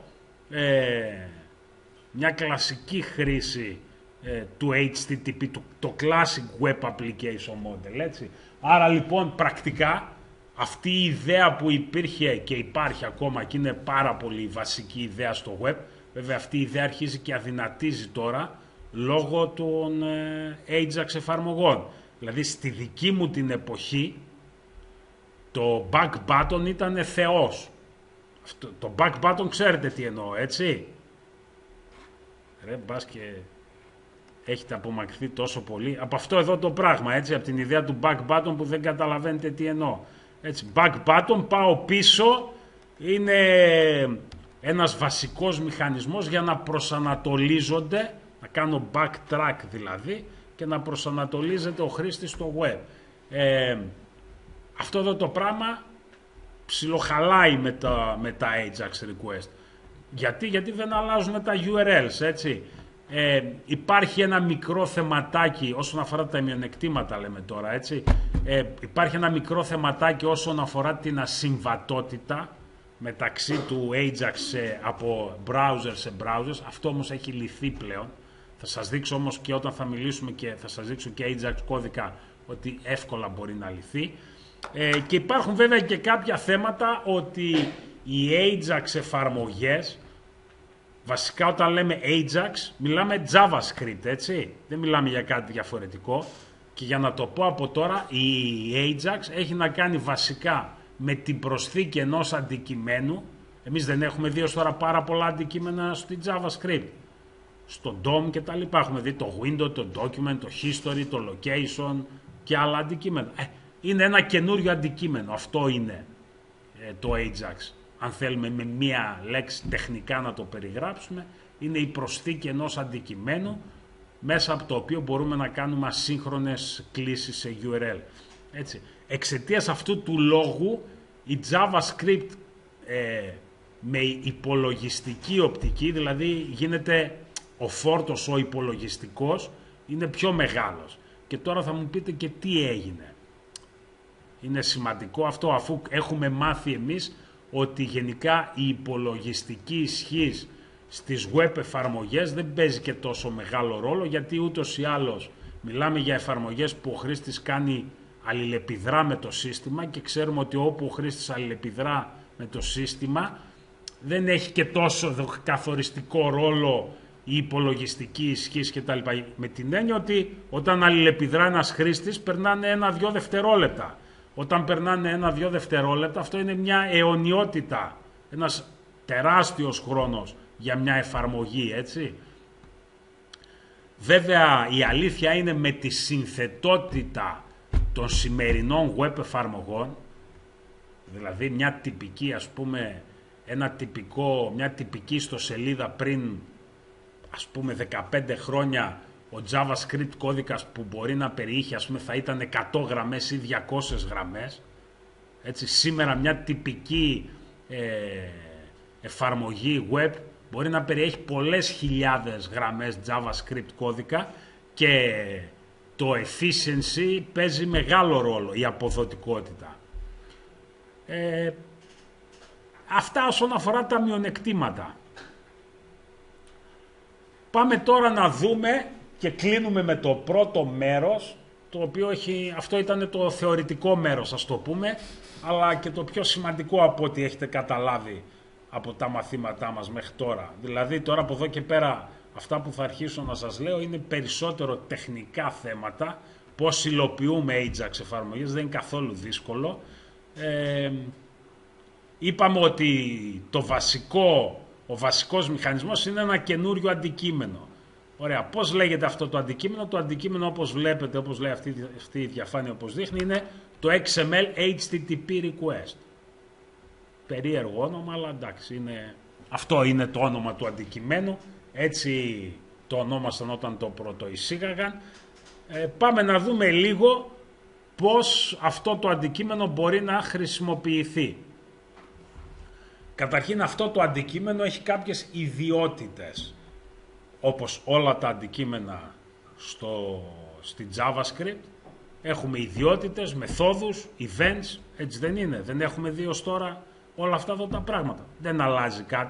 ε, μια κλασική χρήση ε, του έιτς τι τι πι, το, το Classic Web Application Model, έτσι. Άρα λοιπόν πρακτικά αυτή η ιδέα που υπήρχε και υπάρχει ακόμα και είναι πάρα πολύ βασική ιδέα στο web, βέβαια αυτή η ιδέα αρχίζει και αδυνατίζει τώρα λόγω των ε, Ajax εφαρμογών. Δηλαδή στη δική μου την εποχή το back button ήταν θεός. Αυτό, το back button ξέρετε τι εννοώ, έτσι. Ρε μπας και έχετε απομακρυνθεί τόσο πολύ από αυτό εδώ το πράγμα, έτσι, από την ιδέα του back button που δεν καταλαβαίνετε τι εννοώ. Έτσι, back button, πάω πίσω, είναι ένας βασικός μηχανισμός για να προσανατολίζονται, να κάνω backtrack δηλαδή, και να προσανατολίζεται ο χρήστης στο web. Ε, αυτό εδώ το πράγμα ψιλοχαλάει με τα, με τα Ajax request. Γιατί, γιατί δεν αλλάζουν τα γιου αρ ελς, έτσι. Ε, υπάρχει ένα μικρό θεματάκι όσον αφορά τα μειονεκτήματα, λέμε τώρα, έτσι. Ε, υπάρχει ένα μικρό θεματάκι όσον αφορά την ασυμβατότητα μεταξύ του Ajax σε, από browser σε browsers. Αυτό όμως έχει λυθεί πλέον. Θα σας δείξω όμως και όταν θα μιλήσουμε και θα σας δείξω και Ajax κώδικα ότι εύκολα μπορεί να λυθεί. Ε, και υπάρχουν βέβαια και κάποια θέματα ότι οι Ajax εφαρμογές, βασικά όταν λέμε Ajax μιλάμε JavaScript, έτσι, δεν μιλάμε για κάτι διαφορετικό. Και για να το πω από τώρα, η Ajax έχει να κάνει βασικά με την προσθήκη ενός αντικειμένου. Εμείς δεν έχουμε δει ως τώρα πάρα πολλά αντικείμενα στη JavaScript, στο ντομ και τα λοιπά. Έχουμε δει το window, το document, το history, το location και άλλα αντικείμενα. Ε, είναι ένα καινούριο αντικείμενο, αυτό είναι ε, το Ajax. Αν θέλουμε με μία λέξη τεχνικά να το περιγράψουμε, είναι η προσθήκη ενός αντικειμένου μέσα από το οποίο μπορούμε να κάνουμε ασύγχρονες κλήσεις σε γιου αρ ελ. Έτσι. Εξαιτίας αυτού του λόγου η JavaScript ε, με υπολογιστική οπτική, δηλαδή γίνεται ο φόρτος ο υπολογιστικός, είναι πιο μεγάλος. Και τώρα θα μου πείτε και τι έγινε. Είναι σημαντικό αυτό, αφού έχουμε μάθει εμείς ότι γενικά η υπολογιστική ισχύς στις web εφαρμογές δεν παίζει και τόσο μεγάλο ρόλο, γιατί ούτως ή άλλως μιλάμε για εφαρμογές που ο χρήστης κάνει αλληλεπιδρά με το σύστημα και ξέρουμε ότι όπου ο χρήστης αλληλεπιδρά με το σύστημα δεν έχει και τόσο καθοριστικό ρόλο η υπολογιστική ισχύς κτλ. Με την έννοια ότι όταν αλληλεπιδρά ένας χρήστης περνάνε ένα-δυο δευτερόλεπτα. Όταν περνάνε ένα-δυο δευτερόλεπτα, αυτό είναι μια αιωνιότητα, ένας τεράστιος χρόνος για μια εφαρμογή, έτσι. Βέβαια η αλήθεια είναι με τη συνθετότητα των σημερινών web εφαρμογών, δηλαδή μια τυπική, ας πούμε, ένα τυπικό, μια τυπική ιστοσελίδα πριν, ας πούμε, δεκαπέντε χρόνια, ο JavaScript κώδικας που μπορεί να περιείχε, ας πούμε, θα ήταν εκατό γραμμές ή διακόσιες γραμμές. Έτσι, σήμερα μια τυπική ε, εφαρμογή web μπορεί να περιέχει πολλές χιλιάδες γραμμές JavaScript κώδικα και το efficiency παίζει μεγάλο ρόλο, η αποδοτικότητα. Ε, αυτά όσον αφορά τα μειονεκτήματα. Πάμε τώρα να δούμε και κλείνουμε με το πρώτο μέρος, το οποίο έχει, αυτό ήταν το θεωρητικό μέρος, ας το πούμε, αλλά και το πιο σημαντικό από ό,τι έχετε καταλάβει από τα μαθήματά μας μέχρι τώρα. Δηλαδή τώρα από εδώ και πέρα αυτά που θα αρχίσω να σας λέω είναι περισσότερο τεχνικά θέματα, πώς υλοποιούμε Ajax εφαρμογές, δεν είναι καθόλου δύσκολο. Ε, είπαμε ότι το βασικό, ο βασικός μηχανισμός είναι ένα καινούριο αντικείμενο. Ωραία, πώς λέγεται αυτό το αντικείμενο? Το αντικείμενο, όπως βλέπετε, όπως λέει αυτή, αυτή η διαφάνεια, όπως δείχνει, είναι το εξ εμ ελ έιτς τι τι πι request. Περίεργο όνομα, αλλά εντάξει, είναι... αυτό είναι το όνομα του αντικειμένου, έτσι το ονόμασαν όταν το πρώτο εισήγαγαν. Ε, πάμε να δούμε λίγο πώς αυτό το αντικείμενο μπορεί να χρησιμοποιηθεί. Καταρχήν αυτό το αντικείμενο έχει κάποιες ιδιότητες, όπως όλα τα αντικείμενα στο, στη JavaScript. Έχουμε ιδιότητες, μεθόδους, events, έτσι δεν είναι? Δεν έχουμε δει ως τώρα όλα αυτά εδώ τα πράγματα. Δεν αλλάζει κάτι.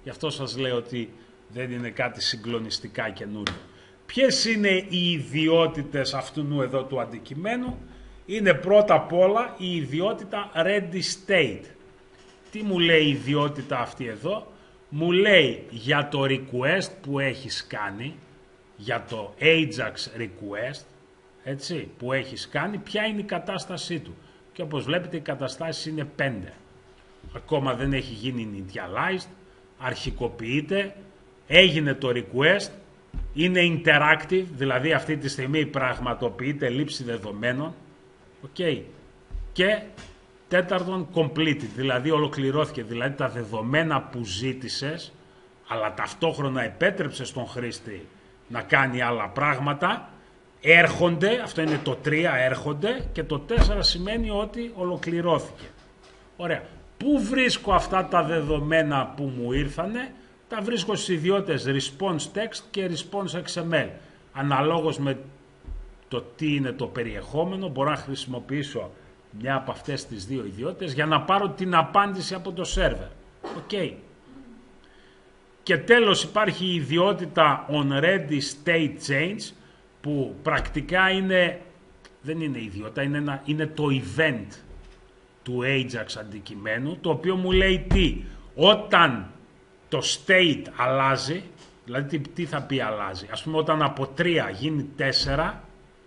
Γι' αυτό σας λέω ότι δεν είναι κάτι συγκλονιστικά καινούριο. Ποιες είναι οι ιδιότητες αυτού εδώ του αντικειμένου? Είναι πρώτα απ' όλα η ιδιότητα ready state. Τι μου λέει η ιδιότητα αυτή εδώ? Μου λέει για το request που έχεις κάνει, για το Ajax request, έτσι, που έχεις κάνει, ποια είναι η κατάστασή του. Και όπως βλέπετε οι καταστάσεις είναι πέντε. Ακόμα δεν έχει γίνει initialized, αρχικοποιείται, έγινε το request, είναι interactive, δηλαδή αυτή τη στιγμή πραγματοποιείται λήψη δεδομένων, okay. Και τέταρτον completed, δηλαδή ολοκληρώθηκε, δηλαδή τα δεδομένα που ζήτησες, αλλά ταυτόχρονα επέτρεψε στον χρήστη να κάνει άλλα πράγματα, έρχονται, αυτό είναι το τρία, έρχονται, και το τέσσερα σημαίνει ότι ολοκληρώθηκε. Ωραία. Πού βρίσκω αυτά τα δεδομένα που μου ήρθανε? Τα βρίσκω στις ιδιότητες response text και response εξ εμ ελ. Αναλόγως με το τι είναι το περιεχόμενο, μπορώ να χρησιμοποιήσω μια από αυτές τις δύο ιδιότητες για να πάρω την απάντηση από το σερβερ. Okay. Και τέλος υπάρχει η ιδιότητα onReady state change, που πρακτικά είναι, δεν είναι ιδιότητα, είναι, ένα, είναι το event του Ajax αντικειμένου, το οποίο μου λέει τι? Όταν το state αλλάζει, δηλαδή τι, τι θα πει αλλάζει? Ας πούμε όταν από τρία γίνει τέσσερα,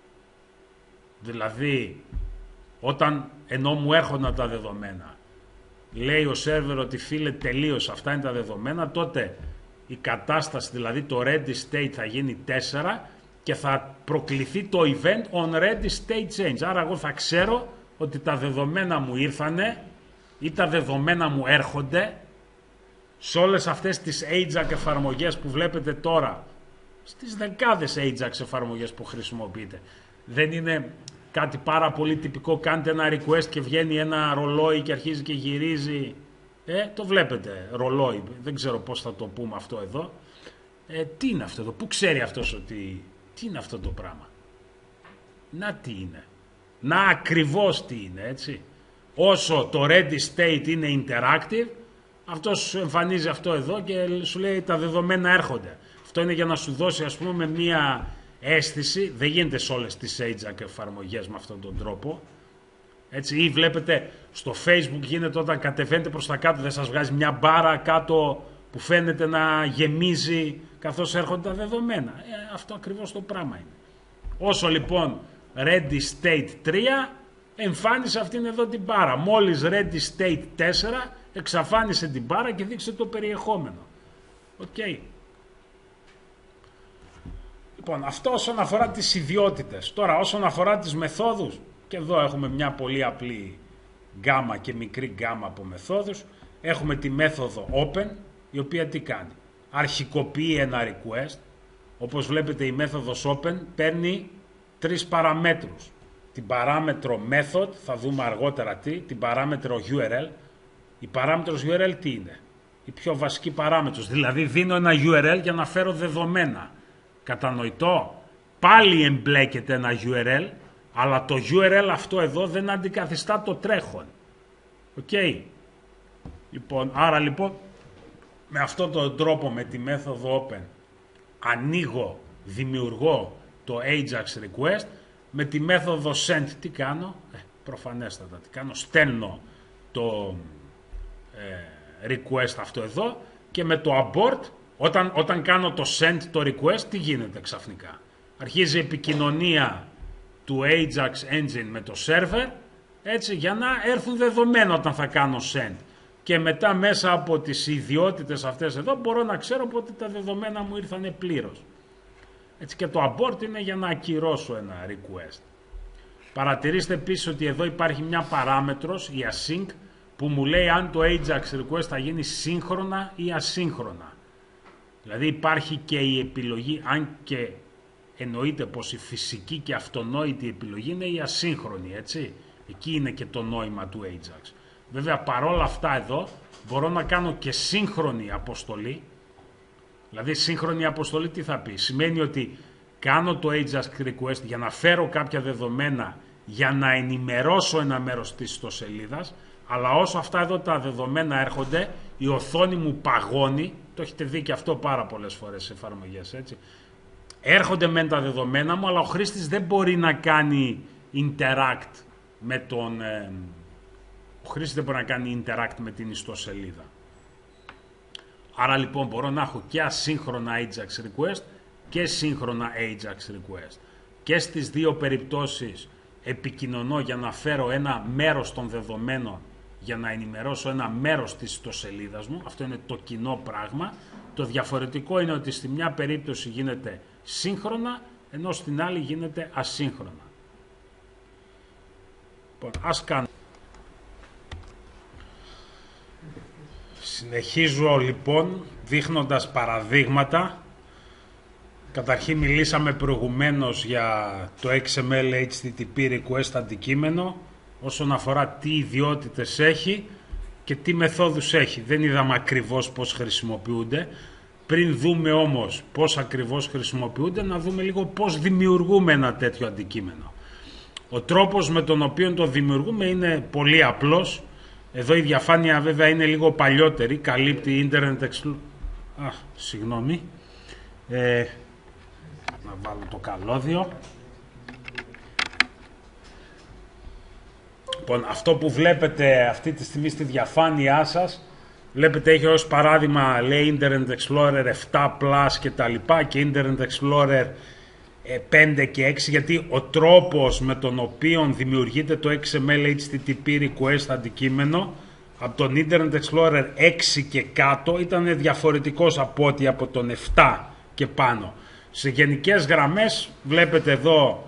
δηλαδή όταν ενώ μου έρχονταν τα δεδομένα, λέει ο σερβερ ότι φίλε τελείωσε, αυτά είναι τα δεδομένα, τότε η κατάσταση, δηλαδή το ready state θα γίνει τέσσερα και θα προκληθεί το event on ready state change. Άρα εγώ θα ξέρω ότι τα δεδομένα μου ήρθανε ή τα δεδομένα μου έρχονται σε όλες αυτές τις Ajax εφαρμογές που βλέπετε τώρα, στις δεκάδες Ajax εφαρμογές που χρησιμοποιείτε. Δεν είναι κάτι πάρα πολύ τυπικό? Κάντε ένα request και βγαίνει ένα ρολόι και αρχίζει και γυρίζει. Ε, το βλέπετε, ρολόι, δεν ξέρω πώς θα το πούμε αυτό εδώ. Ε, τι είναι αυτό εδώ, πού ξέρει αυτός ότι, τι είναι αυτό το πράγμα? Να τι είναι, να ακριβώς τι είναι, έτσι. Όσο το ready state είναι interactive, αυτός σου εμφανίζει αυτό εδώ και σου λέει τα δεδομένα έρχονται. Αυτό είναι για να σου δώσει, ας πούμε, μία αίσθηση. Δεν γίνεται σε όλες τις Ajax εφαρμογές με αυτόν τον τρόπο. Έτσι, ή βλέπετε στο Facebook γίνεται όταν κατεβαίνετε προς τα κάτω, δεν σας βγάζει μια μπάρα κάτω που φαίνεται να γεμίζει καθώς έρχονται τα δεδομένα. Ε, αυτό ακριβώς το πράγμα είναι. Όσο λοιπόν ready state τρία εμφάνισε αυτήν εδώ την μπάρα. Μόλις ready state τέσσερα εξαφάνισε την μπάρα και δείξε το περιεχόμενο. Οκ. Okay. Λοιπόν, αυτό όσον αφορά τις ιδιότητες. Τώρα όσον αφορά τις μεθόδους, και εδώ έχουμε μια πολύ απλή γκάμα και μικρή γκάμα από μεθόδους. Έχουμε τη μέθοδο open, η οποία τι κάνει? Αρχικοποιεί ένα request. Όπως βλέπετε η μέθοδος open παίρνει τρεις παραμέτρους. Την παράμετρο method, θα δούμε αργότερα τι, την παράμετρο γιου αρ ελ. Η παράμετρος γιου αρ ελ τι είναι? Η πιο βασική παράμετρος, δηλαδή δίνω ένα γιου αρ ελ για να φέρω δεδομένα. Κατανοητό? Πάλι εμπλέκεται ένα γιου αρ ελ, αλλά το γιου αρ ελ αυτό εδώ δεν αντικαθιστά το τρέχον. Οκ. Okay. Λοιπόν, άρα λοιπόν με αυτόν τον τρόπο, με τη μέθοδο open, ανοίγω, δημιουργώ το Ajax request. Με τη μέθοδο send τι κάνω? Ε, προφανέστατα τι κάνω? Στέλνω το ε, request αυτό εδώ, και με το abort, όταν, όταν κάνω το send το request, τι γίνεται ξαφνικά? Αρχίζει η επικοινωνία του Ajax engine με το server, έτσι, για να έρθουν δεδομένα όταν θα κάνω send. Και μετά μέσα από τις ιδιότητες αυτές εδώ μπορώ να ξέρω ότι τα δεδομένα μου ήρθανε πλήρως. Έτσι, και το abort είναι για να ακυρώσω ένα request. Παρατηρήστε επίσης ότι εδώ υπάρχει μια παράμετρος, η async, που μου λέει αν το Ajax request θα γίνει σύγχρονα ή ασύγχρονα. Δηλαδή υπάρχει και η επιλογή, αν και εννοείται πως η φυσική και αυτονόητη επιλογή είναι η ασύγχρονη, έτσι. Εκεί είναι και το νόημα του Ajax. Βέβαια παρόλα αυτά εδώ μπορώ να κάνω και σύγχρονη αποστολή. Δηλαδή σύγχρονη αποστολή τι θα πει? Σημαίνει ότι κάνω το Ajax request για να φέρω κάποια δεδομένα, για να ενημερώσω ένα μέρος της ιστοσελίδας, αλλά όσο αυτά εδώ τα δεδομένα έρχονται, η οθόνη μου παγώνει Το έχετε δει και αυτό πάρα πολλές φορές σε εφαρμογές, έτσι. Έρχονται μεν τα δεδομένα μου, αλλά ο χρήστης δεν μπορεί να κάνει interact με τον... Ε, ο χρήστης δεν μπορεί να κάνει interact με την ιστοσελίδα. Άρα λοιπόν μπορώ να έχω και ασύγχρονα Ajax request και σύγχρονα Ajax request. Και στις δύο περιπτώσεις επικοινωνώ για να φέρω ένα μέρος των δεδομένων, για να ενημερώσω ένα μέρος της ιστοσελίδας μου. Αυτό είναι το κοινό πράγμα. Το διαφορετικό είναι ότι στη μια περίπτωση γίνεται σύγχρονα, ενώ στην άλλη γίνεται ασύγχρονα. Λοιπόν, ας κάνω. Συνεχίζω λοιπόν δείχνοντας παραδείγματα. Καταρχήν μιλήσαμε προηγουμένως για το εξ εμ ελ έιτς τι τι πι request αντικείμενο όσον αφορά τι ιδιότητες έχει και τι μεθόδους έχει. Δεν είδαμε ακριβώς πώς χρησιμοποιούνται. Πριν δούμε όμως πώς ακριβώς χρησιμοποιούνται, να δούμε λίγο πώς δημιουργούμε ένα τέτοιο αντικείμενο. Ο τρόπος με τον οποίο το δημιουργούμε είναι πολύ απλός. Εδώ η διαφάνεια βέβαια είναι λίγο παλιότερη, καλύπτει Internet Explorer. Α, συγγνώμη. Ε, να βάλω το καλώδιο. Λοιπόν, αυτό που βλέπετε αυτή τη στιγμή στη διαφάνειά σας, βλέπετε έχει ως παράδειγμα λέει Internet Explorer επτά Plus και τα λοιπά και Internet Explorer πέντε και έξι, γιατί ο τρόπος με τον οποίο δημιουργείται το εξ εμ ελ έιτς τι τι πι request αντικείμενο από τον Internet Explorer έξι και κάτω ήταν διαφορετικός από ό,τι από τον επτά και πάνω. Σε γενικές γραμμές βλέπετε εδώ,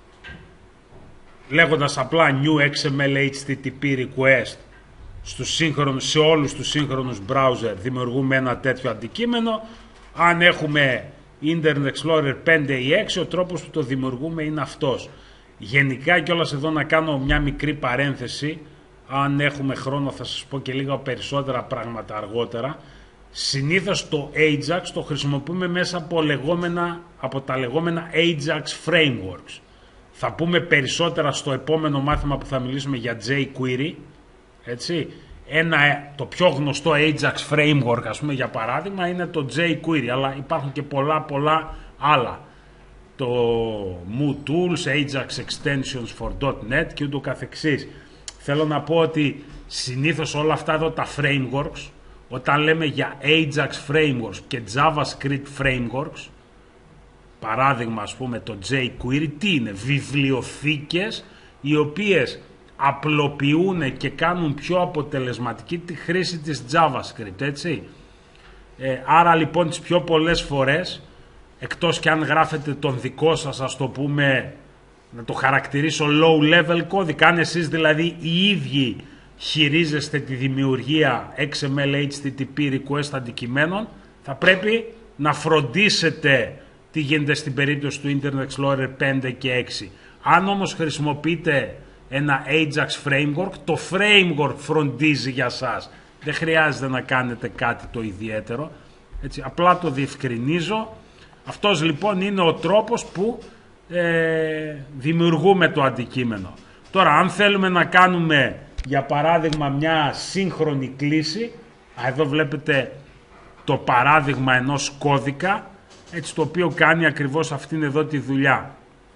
λέγοντας απλά new εξ εμ ελ έιτς τι τι πι request στους σύγχρονους, σε όλους τους σύγχρονους browser δημιουργούμε ένα τέτοιο αντικείμενο. Αν έχουμε Internet Explorer πέντε ή έξι, ο τρόπος που το δημιουργούμε είναι αυτός. Γενικά κιόλας εδώ να κάνω μια μικρή παρένθεση, αν έχουμε χρόνο θα σας πω και λίγα περισσότερα πράγματα αργότερα. Συνήθως το Ajax το χρησιμοποιούμε μέσα από, λεγόμενα, από τα λεγόμενα Ajax Frameworks. Θα πούμε περισσότερα στο επόμενο μάθημα που θα μιλήσουμε για jQuery. Έτσι. Ένα, το πιο γνωστό Ajax Framework, ας πούμε, για παράδειγμα, είναι το jQuery, αλλά υπάρχουν και πολλά πολλά άλλα. Το MooTools, Ajax Extensions for νετ νετ και ούτω καθεξής. Θέλω να πω ότι συνήθως όλα αυτά εδώ τα frameworks, όταν λέμε για Ajax Frameworks και JavaScript Frameworks, παράδειγμα ας πούμε το jQuery, τι είναι? Βιβλιοθήκες οι οποίες απλοποιούν και κάνουν πιο αποτελεσματική τη χρήση της JavaScript, έτσι. Ε, άρα λοιπόν τις πιο πολλές φορές, εκτός και αν γράφετε τον δικό σας, ας το πούμε, να το χαρακτηρίσω low level code, αν εσείς δηλαδή οι ίδιοι χειρίζεστε τη δημιουργία εξ εμ ελ έιτς τι τι πι request αντικειμένων, θα πρέπει να φροντίσετε τι γίνεται στην περίπτωση του Internet Explorer πέντε και έξι. Αν όμως χρησιμοποιείτε ένα Ajax Framework, το framework φροντίζει για σας. Δεν χρειάζεται να κάνετε κάτι το ιδιαίτερο. Έτσι, απλά το διευκρινίζω. Αυτός λοιπόν είναι ο τρόπος που ε, δημιουργούμε το αντικείμενο. Τώρα, αν θέλουμε να κάνουμε για παράδειγμα μια σύγχρονη κλήση, εδώ βλέπετε το παράδειγμα ενός κώδικα, έτσι, το οποίο κάνει ακριβώς αυτήν εδώ τη δουλειά.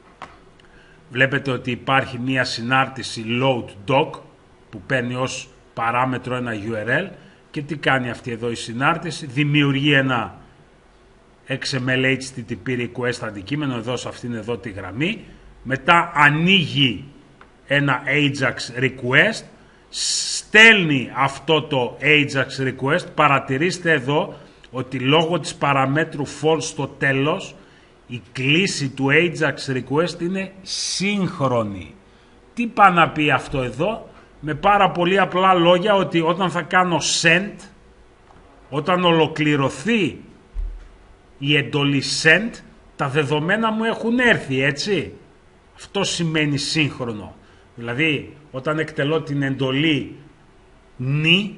Βλέπετε ότι υπάρχει μια συνάρτηση load doc που παίρνει ως παράμετρο ένα γιου αρ ελ και τι κάνει αυτή εδώ η συνάρτηση? Δημιουργεί ένα εξ εμ ελ έιτς τι τι πι request αντικείμενο εδώ σε αυτήν εδώ τη γραμμή, μετά ανοίγει ένα Ajax request, στέλνει αυτό το Ajax request. Παρατηρήστε εδώ ότι λόγω της παραμέτρου false στο τέλος η κλήση του Ajax request είναι σύγχρονη. Τι πάει να πει αυτό εδώ? Με πάρα πολύ απλά λόγια, ότι όταν θα κάνω send, όταν ολοκληρωθεί η εντολή send, τα δεδομένα μου έχουν έρθει, έτσι. Αυτό σημαίνει σύγχρονο. Δηλαδή όταν εκτελώ την εντολή νη,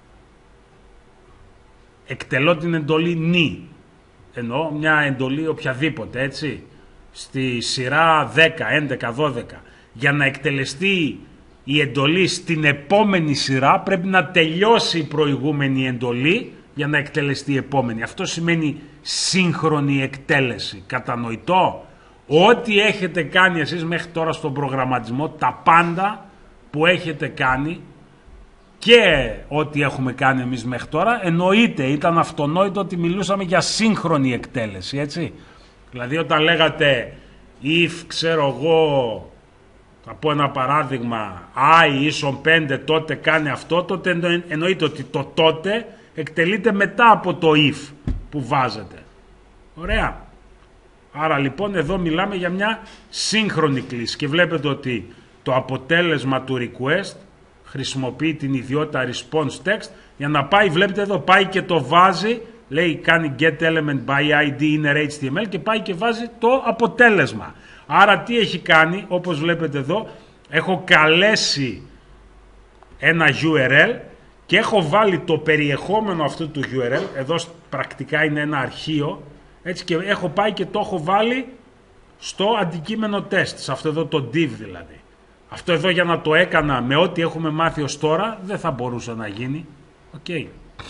εκτελώ την εντολή νη, εννοώ μια εντολή οποιαδήποτε, έτσι, στη σειρά δέκα, έντεκα, δώδεκα. Για να εκτελεστεί η εντολή στην επόμενη σειρά πρέπει να τελειώσει η προηγούμενη εντολή για να εκτελεστεί η επόμενη. Αυτό σημαίνει σύγχρονη εκτέλεση. Κατανοητό? Ό,τι έχετε κάνει εσείς μέχρι τώρα στον προγραμματισμό, τα πάντα που έχετε κάνει και ό,τι έχουμε κάνει εμείς μέχρι τώρα, εννοείται, ήταν αυτονόητο ότι μιλούσαμε για σύγχρονη εκτέλεση, έτσι. Δηλαδή όταν λέγατε if, ξέρω εγώ, θα πω ένα παράδειγμα, i ίσον πέντε, τότε κάνει αυτό, τότε εννοείται ότι το τότε εκτελείται μετά από το if που βάζετε. Ωραία. Άρα λοιπόν εδώ μιλάμε για μια σύγχρονη κλίση και βλέπετε ότι το αποτέλεσμα του request χρησιμοποιεί την ιδιότητα response text για να πάει, βλέπετε εδώ, πάει και το βάζει, λέει κάνει get element by άι ντι inner έιτς τι εμ ελ και πάει και βάζει το αποτέλεσμα. Άρα τι έχει κάνει, όπως βλέπετε εδώ, έχω καλέσει ένα γιου αρ ελ και έχω βάλει το περιεχόμενο αυτού του γιου αρ ελ, εδώ πρακτικά είναι ένα αρχείο, έτσι, και έχω πάει και το έχω βάλει στο αντικείμενο τεστ, σε αυτό εδώ το div δηλαδή. Αυτό εδώ για να το έκανα με ό,τι έχουμε μάθει ως τώρα δεν θα μπορούσε να γίνει. Okay.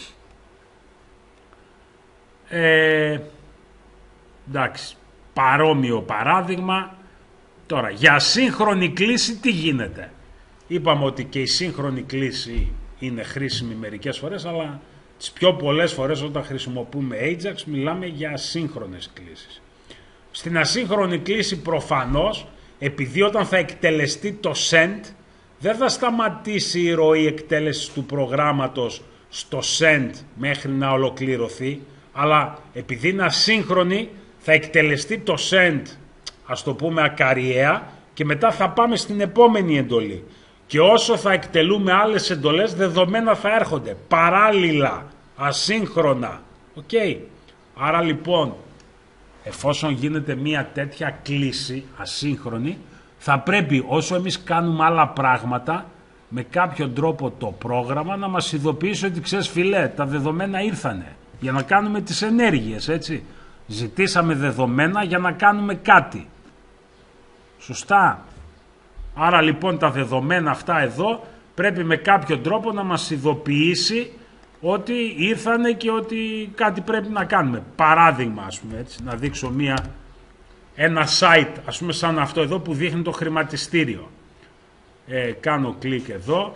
Ε, εντάξει, παρόμοιο παράδειγμα. Τώρα, για σύγχρονη κλίση τι γίνεται? Είπαμε ότι και η σύγχρονη κλίση είναι χρήσιμη μερικές φορές, αλλά τις πιο πολλές φορές όταν χρησιμοποιούμε Ajax μιλάμε για ασύγχρονες κλίσεις. Στην ασύγχρονη κλίση προφανώς, επειδή όταν θα εκτελεστεί το send, δεν θα σταματήσει η ροή εκτέλεσης του προγράμματος στο send μέχρι να ολοκληρωθεί, αλλά επειδή είναι ασύγχρονη θα εκτελεστεί το send, ας το πούμε ακαριέα, και μετά θα πάμε στην επόμενη εντολή. Και όσο θα εκτελούμε άλλες εντολές, δεδομένα θα έρχονται παράλληλα, ασύγχρονα. Οκ. Okay. Άρα λοιπόν, εφόσον γίνεται μια τέτοια κλίση ασύγχρονη, θα πρέπει όσο εμείς κάνουμε άλλα πράγματα, με κάποιο τρόπο το πρόγραμμα να μας ειδοποιήσει ότι ξέρεις φίλε, τα δεδομένα ήρθανε για να κάνουμε τις ενέργειες, έτσι. Ζητήσαμε δεδομένα για να κάνουμε κάτι. Σωστά. Άρα λοιπόν τα δεδομένα αυτά εδώ πρέπει με κάποιο τρόπο να μας ειδοποιήσει ότι ήρθανε και ότι κάτι πρέπει να κάνουμε. Παράδειγμα, ας πούμε, έτσι, να δείξω μία, ένα site, ας πούμε σαν αυτό εδώ που δείχνει το χρηματιστήριο. Ε, κάνω κλικ εδώ.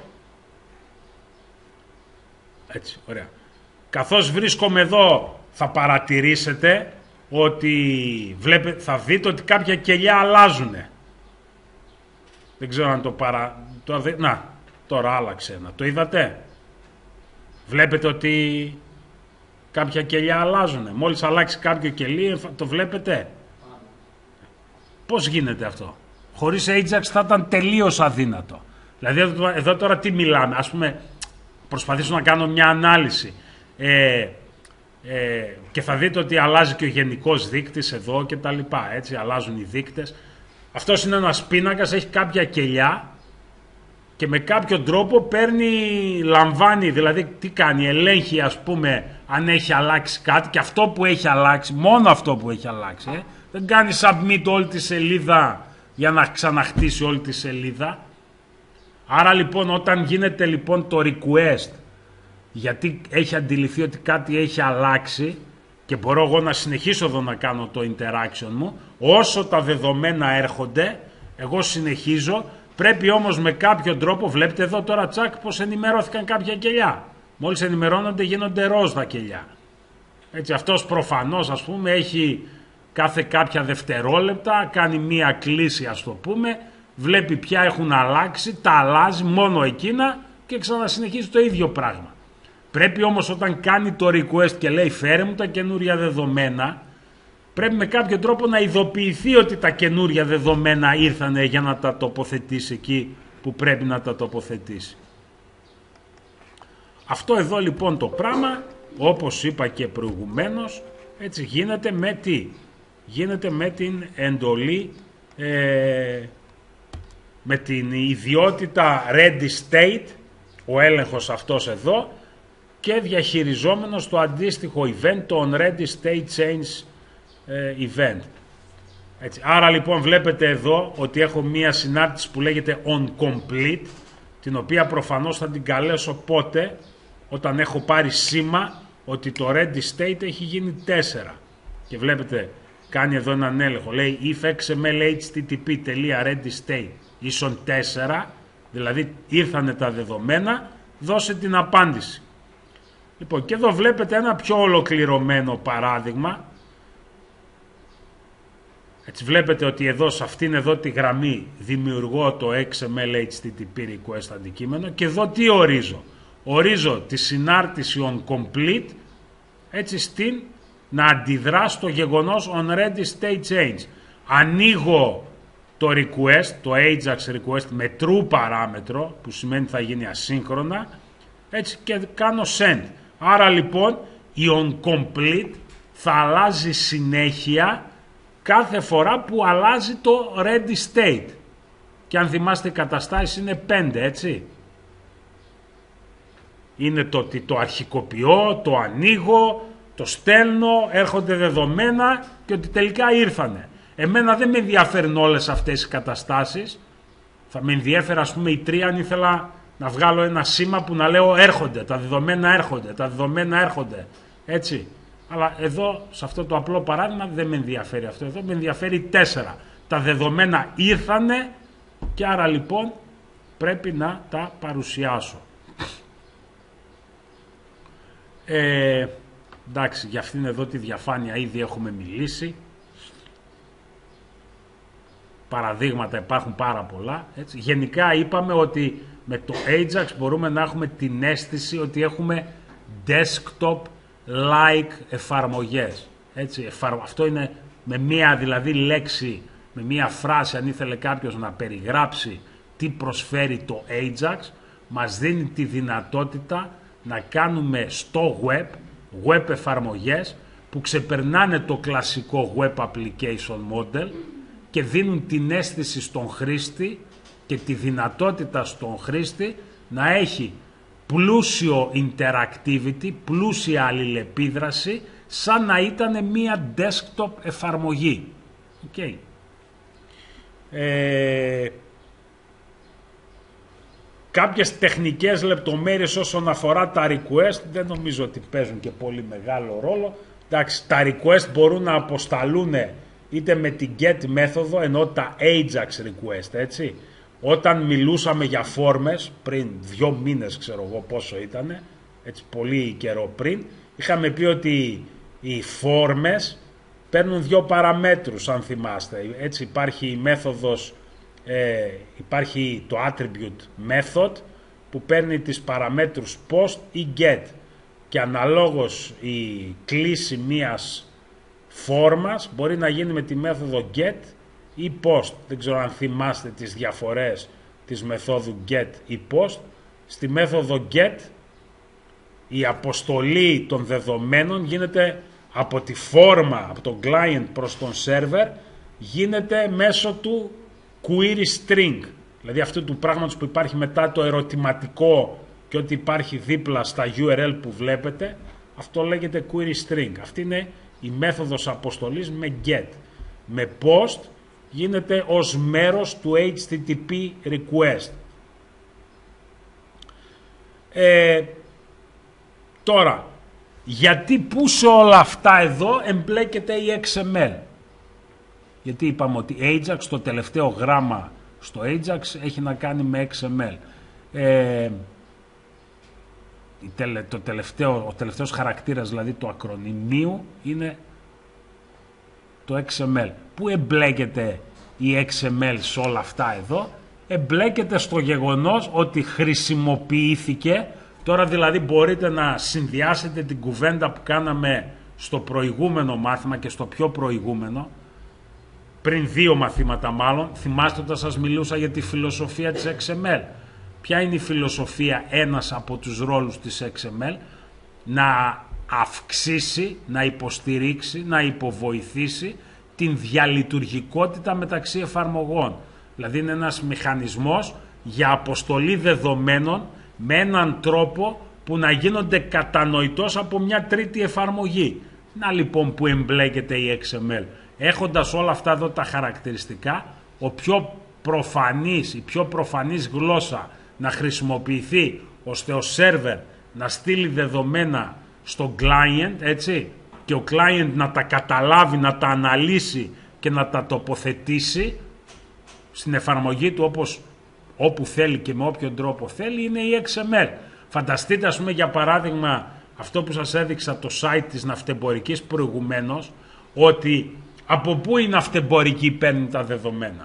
Έτσι, ωραία. Καθώς βρίσκομαι εδώ θα παρατηρήσετε ότι βλέπε, θα δείτε ότι κάποια κελιά αλλάζουν. Δεν ξέρω αν το παρα... Το... Να, τώρα άλλαξε ένα. Το είδατε? Βλέπετε ότι κάποια κελιά αλλάζουν. Μόλις αλλάξει κάποιο κελί, το βλέπετε? Πώς γίνεται αυτό? Χωρίς Ajax θα ήταν τελείως αδύνατο. Δηλαδή εδώ τώρα τι μιλάμε? Ας πούμε, προσπαθήσω να κάνω μια ανάλυση. Ε, ε, και θα δείτε ότι αλλάζει και ο γενικός δείκτης εδώ και τα λοιπά. Έτσι, αλλάζουν οι δείκτες. Αυτός είναι ένας πίνακας, έχει κάποια κελιά και με κάποιο τρόπο παίρνει, λαμβάνει, δηλαδή τι κάνει, ελέγχει ας πούμε αν έχει αλλάξει κάτι, και αυτό που έχει αλλάξει, μόνο αυτό που έχει αλλάξει, ε, δεν κάνει submit όλη τη σελίδα για να ξαναχτίσει όλη τη σελίδα. Άρα λοιπόν όταν γίνεται λοιπόν το request, γιατί έχει αντιληφθεί ότι κάτι έχει αλλάξει και μπορώ εγώ να συνεχίσω εδώ να κάνω το interaction μου, όσο τα δεδομένα έρχονται, εγώ συνεχίζω, πρέπει όμως με κάποιο τρόπο, βλέπετε εδώ τώρα τσακ πως ενημερώθηκαν κάποια κελιά. Μόλις ενημερώνονται γίνονται ροζ τα κελιά. Έτσι, αυτός προφανώς ας πούμε έχει κάθε κάποια δευτερόλεπτα, κάνει μία κλίση ας το πούμε, βλέπει ποια έχουν αλλάξει, τα αλλάζει μόνο εκείνα και ξανασυνεχίζει το ίδιο πράγμα. Πρέπει όμως όταν κάνει το request και λέει φέρε μου τα καινούρια δεδομένα, πρέπει με κάποιο τρόπο να ειδοποιηθεί ότι τα καινούρια δεδομένα ήρθανε για να τα τοποθετήσει εκεί που πρέπει να τα τοποθετήσει. Αυτό εδώ λοιπόν το πράγμα, όπως είπα και προηγουμένως, έτσι γίνεται με τι? Γίνεται με την εντολή, ε, με την ιδιότητα ready state, ο έλεγχος αυτός εδώ, και διαχειριζόμενος το αντίστοιχο event, το on-ready state change ε, event. Έτσι. Άρα λοιπόν βλέπετε εδώ ότι έχω μία συνάρτηση που λέγεται on-complete, την οποία προφανώς θα την καλέσω πότε? Όταν έχω πάρει σήμα ότι το ready state έχει γίνει τέσσερα. Και βλέπετε, κάνει εδώ έναν έλεγχο. Λέει if xml http.ready ίσον τέσσερα, δηλαδή ήρθανε τα δεδομένα, δώσε την απάντηση. Λοιπόν, και εδώ βλέπετε ένα πιο ολοκληρωμένο παράδειγμα. Έτσι βλέπετε ότι εδώ σε αυτήν εδώ τη γραμμή δημιουργώ το xml http request αντικείμενο και εδώ τι ορίζω. Ορίζω τη συνάρτηση on complete, έτσι στην να αντιδρά στο γεγονός on ready state change. Ανοίγω το request, το ajax request με true παράμετρο, που σημαίνει θα γίνει ασύγχρονα, έτσι, και κάνω send. Άρα λοιπόν η on complete θα αλλάζει συνέχεια κάθε φορά που αλλάζει το ready state. Και αν θυμάστε οι καταστάσεις είναι πέντε, έτσι. Είναι το ότι το αρχικοποιώ, το ανοίγω, το στέλνω, έρχονται δεδομένα και ότι τελικά ήρθανε. Εμένα δεν με ενδιαφέρουν όλες αυτές οι καταστάσεις. Θα με ενδιαφέρει, ας πούμε, η τρία αν ήθελα να βγάλω ένα σήμα που να λέω έρχονται, τα δεδομένα έρχονται, τα δεδομένα έρχονται. Έτσι. Αλλά εδώ, σε αυτό το απλό παράδειγμα, δεν με ενδιαφέρει αυτό. Εδώ με ενδιαφέρει τέσσερα. Τα δεδομένα ήρθανε και άρα λοιπόν πρέπει να τα παρουσιάσω. Ε, εντάξει, για αυτήν εδώ τη διαφάνεια ήδη έχουμε μιλήσει. Παραδείγματα υπάρχουν πάρα πολλά. Έτσι. Γενικά είπαμε ότι με το Ajax μπορούμε να έχουμε την αίσθηση ότι έχουμε desktop-like εφαρμογές. Έτσι, εφαρ... Αυτό είναι με μία δηλαδή λέξη, με μία φράση, αν ήθελε κάποιος να περιγράψει τι προσφέρει το Ajax, μας δίνει τη δυνατότητα να κάνουμε στο web, web εφαρμογές που ξεπερνάνε το κλασικό web application model και δίνουν την αίσθηση στον χρήστη και τη δυνατότητα στον χρήστη να έχει πλούσιο interactivity, πλούσια αλληλεπίδραση, σαν να ήταν μία desktop εφαρμογή. Okay. Ε, κάποιες τεχνικές λεπτομέρειες όσον αφορά τα request δεν νομίζω ότι παίζουν και πολύ μεγάλο ρόλο. Εντάξει, τα request μπορούν να αποσταλούν είτε με την get μέθοδο, ενώ τα Ajax request, έτσι. Όταν μιλούσαμε για φόρμες, πριν δύο μήνες ξέρω εγώ πόσο ήτανε, έτσι πολύ καιρό πριν, είχαμε πει ότι οι φόρμες παίρνουν δύο παραμέτρους, αν θυμάστε. Έτσι υπάρχει η μέθοδος, ε, υπάρχει το attribute method που παίρνει τις παραμέτρους post ή get και αναλόγως η κλίση μιας φόρμας μπορεί να γίνει με τη μέθοδο get ή post. Δεν ξέρω αν θυμάστε τις διαφορές της μεθόδου get ή post. Στη μέθοδο get η αποστολή των δεδομένων γίνεται από τη φόρμα, από τον client προς τον server, γίνεται μέσω του query string. Δηλαδή αυτού του πράγματος που υπάρχει μετά το ερωτηματικό και ό,τι υπάρχει δίπλα στα γιου αρ ελ που βλέπετε, αυτό λέγεται query string. Αυτή είναι η μέθοδος αποστολής με get. Με post γίνεται ως μέρος του έιτς τι τι πι request. Ε, τώρα, γιατί πού σε όλα αυτά εδώ εμπλέκεται η εξ εμ ελ. Γιατί είπαμε ότι Ajax, το τελευταίο γράμμα στο Ajax έχει να κάνει με εξ εμ ελ. Ε, το τελευταίο, ο τελευταίος χαρακτήρας δηλαδή του ακρονιμίου είναι το εξ εμ ελ. Πού εμπλέκεται η εξ εμ ελ σε όλα αυτά εδώ? Εμπλέκεται στο γεγονός ότι χρησιμοποιήθηκε. Τώρα δηλαδή μπορείτε να συνδυάσετε την κουβέντα που κάναμε στο προηγούμενο μάθημα και στο πιο προηγούμενο, πριν δύο μαθήματα μάλλον. Θυμάστε όταν σας μιλούσα για τη φιλοσοφία της εξ εμ ελ. Ποια είναι η φιλοσοφία, ένας από τους ρόλους της εξ εμ ελ? Να αυξήσει, να υποστηρίξει, να υποβοηθήσει την διαλειτουργικότητα μεταξύ εφαρμογών. Δηλαδή είναι ένας μηχανισμός για αποστολή δεδομένων με έναν τρόπο που να γίνονται κατανοητός από μια τρίτη εφαρμογή. Να λοιπόν που εμπλέκεται η εξ εμ ελ. Έχοντας όλα αυτά εδώ τα χαρακτηριστικά, ο πιο προφανής, η πιο προφανής γλώσσα να χρησιμοποιηθεί ώστε ο σερβερ να στείλει δεδομένα στο client, έτσι, και ο client να τα καταλάβει, να τα αναλύσει και να τα τοποθετήσει στην εφαρμογή του όπως, όπου θέλει και με όποιον τρόπο θέλει, είναι η εξ εμ ελ. Φανταστείτε, ας πούμε, για παράδειγμα, αυτό που σας έδειξα, το site της ναυτεμπορικής προηγουμένως, ότι από πού η ναυτεμπορική παίρνει τα δεδομένα.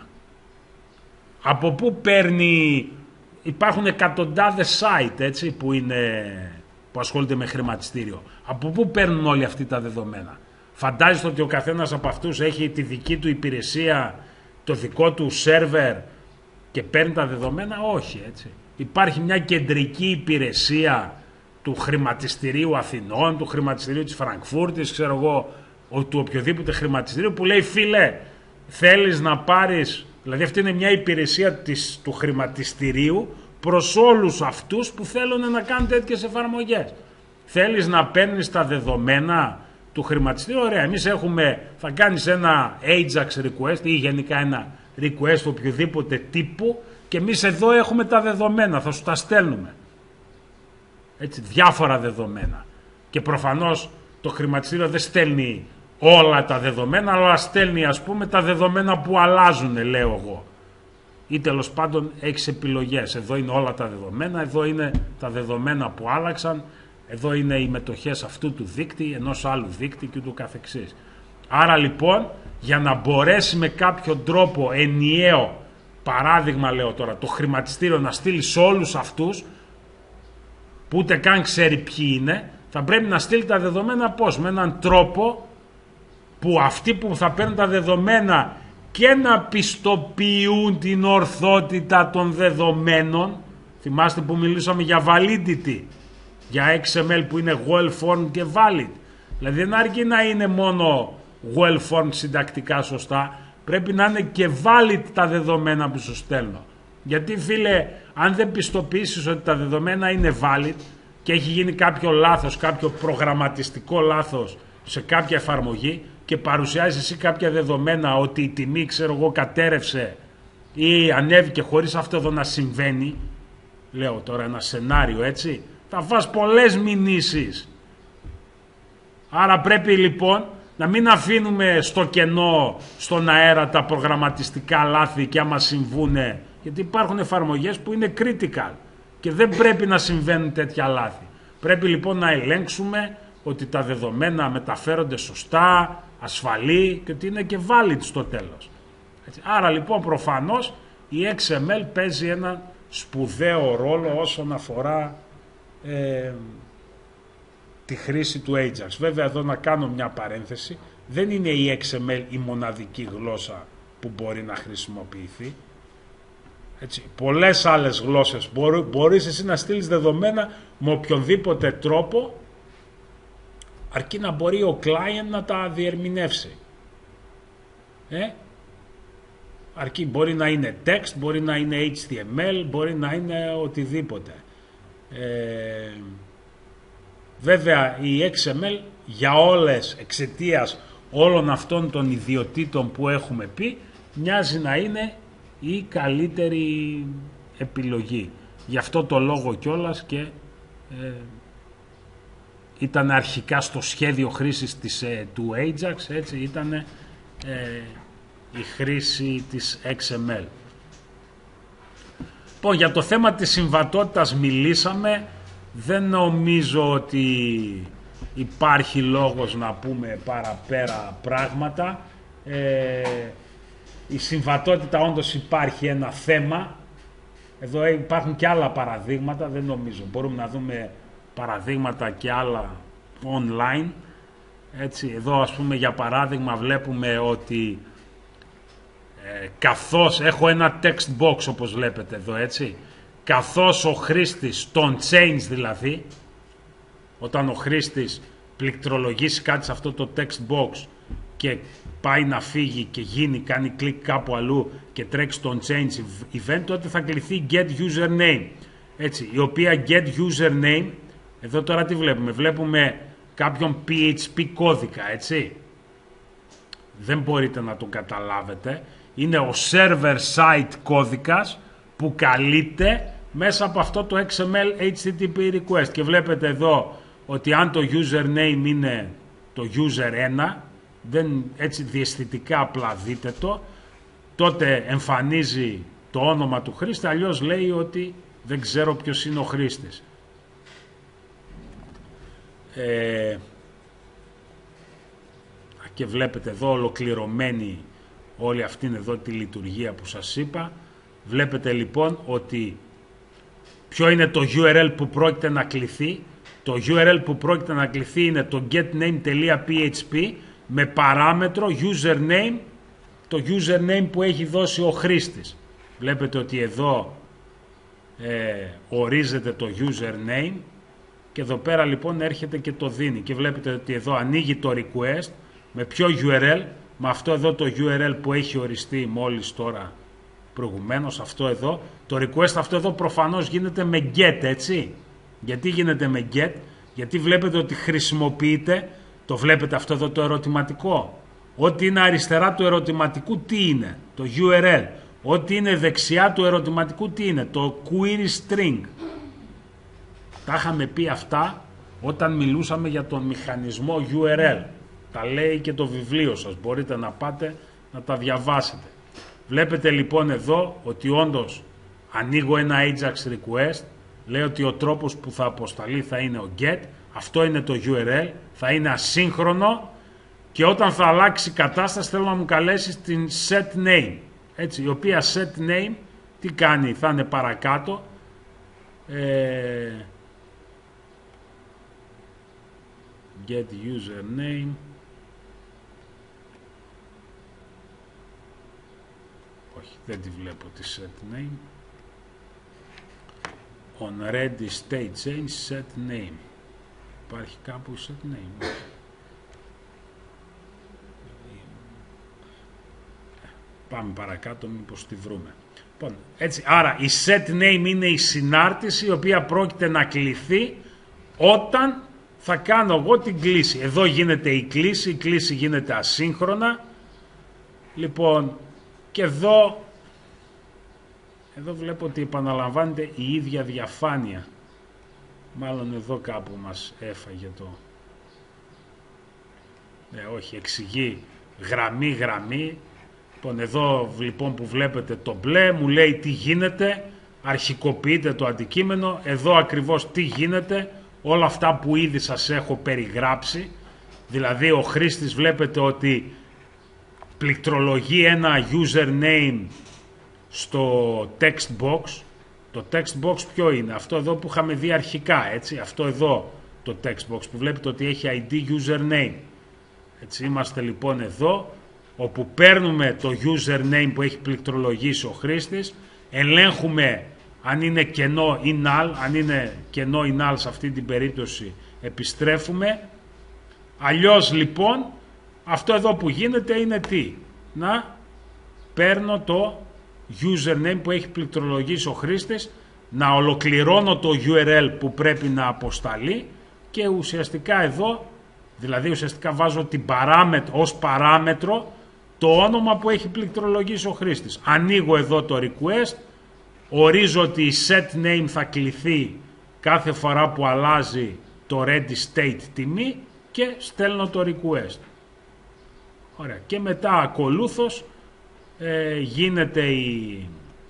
Από πού παίρνει, υπάρχουν εκατοντάδες site, έτσι, που, είναι, που ασχολούνται με χρηματιστήριο. Από πού παίρνουν όλοι αυτοί τα δεδομένα. Φαντάζεστε ότι ο καθένας από αυτούς έχει τη δική του υπηρεσία, το δικό του σερβερ και παίρνει τα δεδομένα. Όχι, έτσι. Υπάρχει μια κεντρική υπηρεσία του χρηματιστηρίου Αθηνών, του χρηματιστηρίου της Φραγκφούρτης, ξέρω εγώ, του οποιοδήποτε χρηματιστηρίου, που λέει, φίλε, θέλεις να πάρεις, δηλαδή αυτή είναι μια υπηρεσία της, του χρηματιστηρίου προς όλους αυτούς που θέλουν να κάνουν τέτοιες εφαρμογές. Θέλεις να παίρνεις τα δεδομένα του χρηματιστηρίου, ωραία, εμείς έχουμε, θα κάνεις ένα Ajax request ή γενικά ένα request οποιοδήποτε τύπου και εμείς εδώ έχουμε τα δεδομένα, θα σου τα στέλνουμε. Έτσι, διάφορα δεδομένα. Και προφανώς το χρηματιστήριο δεν στέλνει όλα τα δεδομένα, αλλά στέλνει, ας πούμε, τα δεδομένα που αλλάζουν, λέω εγώ. Ή τέλος πάντων έχεις επιλογές. Εδώ είναι όλα τα δεδομένα, εδώ είναι τα δεδομένα που άλλαξαν, εδώ είναι οι μετοχές αυτού του δείκτη, ενός άλλου δείκτη και ούτω καθεξής. Άρα λοιπόν, για να μπορέσει με κάποιο τρόπο ενιαίο, παράδειγμα λέω τώρα, το χρηματιστήριο να στείλει σε όλους αυτούς, που ούτε καν ξέρει ποιοι είναι, θα πρέπει να στείλει τα δεδομένα πώς, με έναν τρόπο που αυτοί που θα παίρνουν τα δεδομένα και να πιστοποιούν την ορθότητα των δεδομένων. Θυμάστε που μιλήσαμε για validity, για εξ εμ ελ που είναι well-formed και valid. Δηλαδή δεν αρκεί να είναι μόνο well-formed συντακτικά σωστά, πρέπει να είναι και valid τα δεδομένα που σου στέλνω. Γιατί φίλε, αν δεν πιστοποιήσεις ότι τα δεδομένα είναι valid και έχει γίνει κάποιο λάθος, κάποιο προγραμματιστικό λάθος σε κάποια εφαρμογή και παρουσιάζεις εσύ κάποια δεδομένα ότι η τιμή, ξέρω εγώ, κατέρευσε ή ανέβηκε χωρίς αυτό εδώ να συμβαίνει, λέω τώρα ένα σενάριο, έτσι, θα φας πολλές μηνύσεις. Άρα πρέπει λοιπόν να μην αφήνουμε στο κενό, στον αέρα τα προγραμματιστικά λάθη και άμα συμβούνε, γιατί υπάρχουν εφαρμογές που είναι critical και δεν πρέπει να συμβαίνουν τέτοια λάθη. Πρέπει λοιπόν να ελέγξουμε ότι τα δεδομένα μεταφέρονται σωστά, ασφαλή και ότι είναι και valid στο τέλος. Έτσι. Άρα λοιπόν προφανώς η εξ εμ ελ παίζει ένα σπουδαίο ρόλο όσον αφορά ε, τη χρήση του Ajax. Βέβαια εδώ να κάνω μια παρένθεση, δεν είναι η εξ εμ ελ η μοναδική γλώσσα που μπορεί να χρησιμοποιηθεί. Έτσι, πολλές άλλες γλώσσες μπορεί, μπορείς εσύ να στείλεις δεδομένα με οποιονδήποτε τρόπο, αρκεί να μπορεί ο client να τα διερμηνεύσει. Ε? Αρκεί, μπορεί να είναι text, μπορεί να είναι έιτς τι εμ ελ, μπορεί να είναι οτιδήποτε. Ε, βέβαια η εξ εμ ελ για όλες, εξαιτίας όλων αυτών των ιδιωτήτων που έχουμε πει, μοιάζει να είναι η καλύτερη επιλογή. Γι' αυτό το λόγο κιόλας και ε, ήταν αρχικά στο σχέδιο χρήσης της, ε, του Ajax, έτσι, ήταν ε, η χρήση της εξ εμ ελ. Λοιπόν, για το θέμα της συμβατότητας μιλήσαμε, δεν νομίζω ότι υπάρχει λόγος να πούμε παραπέρα πράγματα. Ε, η συμβατότητα όντως υπάρχει ένα θέμα. Εδώ υπάρχουν και άλλα παραδείγματα, δεν νομίζω. Μπορούμε να δούμε παραδείγματα και άλλα online. Έτσι, εδώ ας πούμε για παράδειγμα βλέπουμε ότι ε, καθώς έχω ένα text box όπως βλέπετε εδώ, έτσι, καθώς ο χρήστης, τον change δηλαδή, όταν ο χρήστης πληκτρολογήσει κάτι σε αυτό το text box και πάει να φύγει και γίνει, κάνει κλικ κάπου αλλού και τρέξει τον change event, τότε θα κληθεί get username, έτσι, η οποία get username, εδώ τώρα τι βλέπουμε, βλέπουμε κάποιον πι έιτς πι κώδικα, έτσι, δεν μπορείτε να τον καταλάβετε, είναι ο server side κώδικας που καλείται μέσα από αυτό το εξ εμ ελ έιτς τι τι πι request και βλέπετε εδώ ότι αν το username είναι το user ένα, δεν, έτσι διαισθητικά απλά δείτε το, τότε εμφανίζει το όνομα του χρήστη, αλλιώς λέει ότι δεν ξέρω ποιος είναι ο χρήστης. Ε, και βλέπετε εδώ ολοκληρωμένη όλη αυτήν εδώ τη λειτουργία που σας είπα. Βλέπετε λοιπόν ότι ποιο είναι το γιου αρ ελ που πρόκειται να κληθεί. Το γιου αρ ελ που πρόκειται να κληθεί είναι το getName.php με παράμετρο username, το username που έχει δώσει ο χρήστης. Βλέπετε ότι εδώ ε, ορίζεται το username και εδώ πέρα λοιπόν έρχεται και το δίνει. Και βλέπετε ότι εδώ ανοίγει το request με ποιο γιου αρ ελ, με αυτό εδώ το γιου αρ ελ που έχει οριστεί μόλις τώρα προηγουμένως, αυτό εδώ. Το request αυτό εδώ προφανώς γίνεται με get, έτσι. Γιατί γίνεται με get? Γιατί βλέπετε ότι χρησιμοποιείται, το βλέπετε αυτό εδώ το ερωτηματικό. Ό,τι είναι αριστερά του ερωτηματικού τι είναι? Το γιου αρ ελ. Ό,τι είναι δεξιά του ερωτηματικού τι είναι? Το query string. Τα είχαμε πει αυτά όταν μιλούσαμε για τον μηχανισμό γιου αρ ελ. Τα λέει και το βιβλίο σας, μπορείτε να πάτε να τα διαβάσετε. Βλέπετε λοιπόν εδώ ότι όντως ανοίγω ένα Ajax request, λέει ότι ο τρόπος που θα αποσταλεί θα είναι ο get, αυτό είναι το γιου αρ ελ, θα είναι ασύγχρονο και όταν θα αλλάξει κατάσταση θέλω να μου καλέσει την set name, έτσι, η οποία set name τι κάνει? Θα είναι παρακάτω, ε, get username, όχι δεν τη βλέπω τη set name, on ready state change set name, υπάρχει κάπου set name? Πάμε παρακάτω μήπως τη βρούμε. Λοιπόν, έτσι, άρα η set name είναι η συνάρτηση η οποία πρόκειται να κληθεί όταν θα κάνω εγώ την κλήση. Εδώ γίνεται η κλήση, η κλήση γίνεται ασύγχρονα. Λοιπόν, και εδώ, εδώ βλέπω ότι επαναλαμβάνεται η ίδια διαφάνεια. Μάλλον εδώ κάπου μας έφαγε το... Ε, όχι, εξηγεί γραμμή γραμμή. Λοιπόν, εδώ λοιπόν που βλέπετε το μπλε μου λέει τι γίνεται, αρχικοποιείται το αντικείμενο, εδώ ακριβώς τι γίνεται, όλα αυτά που ήδη σας έχω περιγράψει, δηλαδή ο χρήστης βλέπετε ότι πληκτρολογεί ένα username στο text box. Το text box ποιο είναι? Αυτό εδώ που είχαμε δει αρχικά, έτσι, αυτό εδώ το text box που βλέπετε ότι έχει άι ντι username. Έτσι είμαστε λοιπόν εδώ, όπου παίρνουμε το username που έχει πληκτρολογήσει ο χρήστης, ελέγχουμε αν είναι κενό ή null, αν είναι κενό ή null σε αυτή την περίπτωση επιστρέφουμε. Αλλιώς λοιπόν αυτό εδώ που γίνεται είναι τι? Να παίρνω το username που έχει πληκτρολογήσει ο χρήστης, να ολοκληρώνω το γιου αρ ελ που πρέπει να αποσταλεί και ουσιαστικά εδώ, δηλαδή ουσιαστικά βάζω την παράμετρο, ως παράμετρο το όνομα που έχει πληκτρολογήσει ο χρήστης. Ανοίγω εδώ το request, ορίζω ότι η set name θα κληθεί κάθε φορά που αλλάζει το ready state τιμή και στέλνω το request. Ωραία. Και μετά ακολούθως ε, γίνεται η,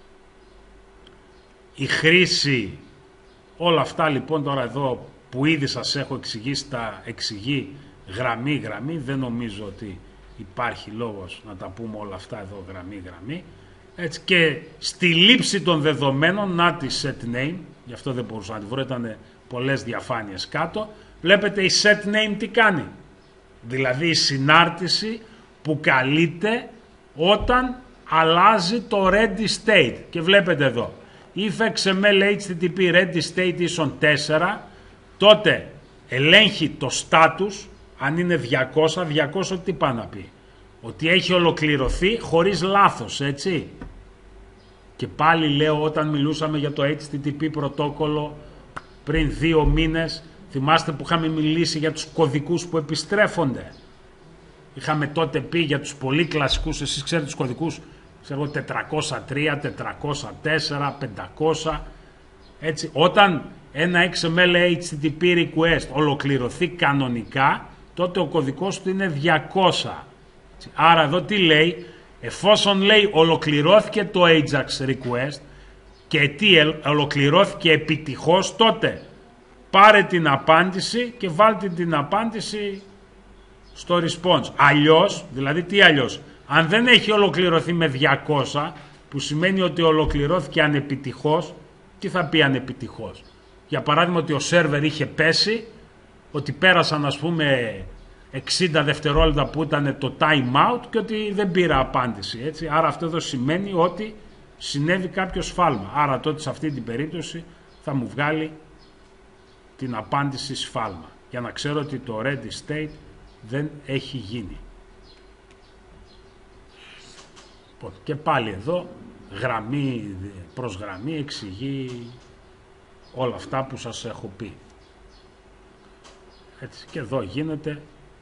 η χρήση, όλα αυτά λοιπόν τώρα εδώ που ήδη σας έχω εξηγήσει, τα εξηγεί γραμμή γραμμή, δεν νομίζω ότι υπάρχει λόγος να τα πούμε όλα αυτά εδώ γραμμή γραμμή. Έτσι, και στη λήψη των δεδομένων, να τη set name, γι' αυτό δεν μπορούσα να τη βρω, ήταν πολλές διαφάνειες κάτω, βλέπετε η set name τι κάνει? Δηλαδή η συνάρτηση που καλείται όταν αλλάζει το ready state. Και βλέπετε εδώ, if εξ εμ ελ έιτς τι τι πι ready state ίσον τέσσερα, τότε ελέγχει το status, αν είναι διακόσια, διακόσια τι πάει να πει? Ότι έχει ολοκληρωθεί χωρίς λάθος, έτσι. Και πάλι λέω, όταν μιλούσαμε για το έιτς τι τι πι πρωτόκολλο πριν δύο μήνες, θυμάστε που είχαμε μιλήσει για τους κωδικούς που επιστρέφονται? Είχαμε τότε πει για τους πολύ κλασικούς, εσείς ξέρετε τους κωδικούς, ξέρω τετρακόσια τρία, τετρακόσια τέσσερα, πεντακόσια. Έτσι, όταν ένα εξ εμ ελ έιτς τι τι πι request ολοκληρωθεί κανονικά, τότε ο κωδικός του είναι διακόσια. Έτσι, άρα εδώ τι λέει, εφόσον λέει ολοκληρώθηκε το Ajax request και τι ολοκληρώθηκε επιτυχώς, τότε πάρε την απάντηση και βάλτε την απάντηση στο response. Αλλιώς, δηλαδή τι αλλιώς, αν δεν έχει ολοκληρωθεί με διακόσια, που σημαίνει ότι ολοκληρώθηκε ανεπιτυχώς, τι θα πει ανεπιτυχώς? Για παράδειγμα ότι ο σερβερ είχε πέσει, ότι πέρασαν ας πούμε εξήντα δευτερόλεπτα που ήταν το time out και ότι δεν πήρα απάντηση, έτσι. Άρα αυτό εδώ σημαίνει ότι συνέβη κάποιο σφάλμα. Άρα τότε σε αυτή την περίπτωση θα μου βγάλει την απάντηση σφάλμα, για να ξέρω ότι το ready state δεν έχει γίνει. Και πάλι εδώ γραμμή προς γραμμή εξηγεί όλα αυτά που σας έχω πει. Έτσι, και εδώ γίνεται.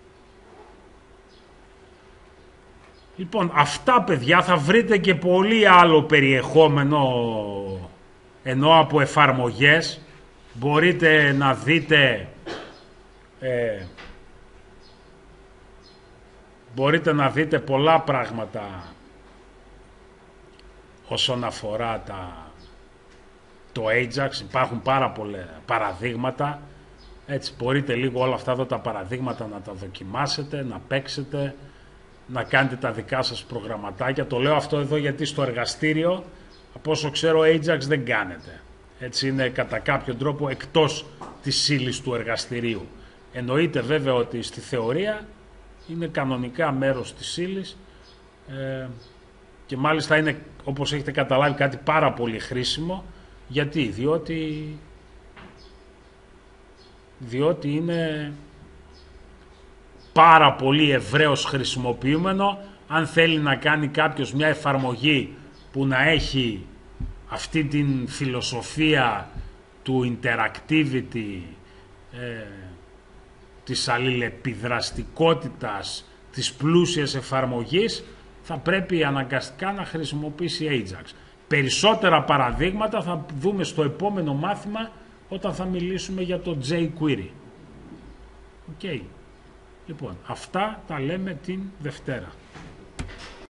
Λοιπόν, αυτά παιδιά, θα βρείτε και πολύ άλλο περιεχόμενο, ενώ από εφαρμογές μπορείτε να δείτε ε, μπορείτε να δείτε πολλά πράγματα όσον αφορά τα, το Ajax. Υπάρχουν πάρα πολλά παραδείγματα, έτσι μπορείτε λίγο όλα αυτά εδώ τα παραδείγματα να τα δοκιμάσετε, να παίξετε, να κάνετε τα δικά σας προγραμματάκια. Το λέω αυτό εδώ γιατί στο εργαστήριο, από όσο ξέρω, Ajax δεν κάνετε. Έτσι είναι κατά κάποιο τρόπο εκτός της ύλης του εργαστηρίου. Εννοείται βέβαια ότι στη θεωρία είναι κανονικά μέρος της ύλης ε, και μάλιστα είναι, όπως έχετε καταλάβει, κάτι πάρα πολύ χρήσιμο. Γιατί? Διότι, διότι είναι πάρα πολύ ευρέως χρησιμοποιούμενο. Αν θέλει να κάνει κάποιος μια εφαρμογή που να έχει αυτή την φιλοσοφία του interactivity, ε, της αλληλεπιδραστικότητας, της πλούσιας εφαρμογής, θα πρέπει αναγκαστικά να χρησιμοποιήσει Ajax. Περισσότερα παραδείγματα θα δούμε στο επόμενο μάθημα όταν θα μιλήσουμε για το jQuery. Οκ. Okay. Λοιπόν, αυτά τα λέμε την Δευτέρα.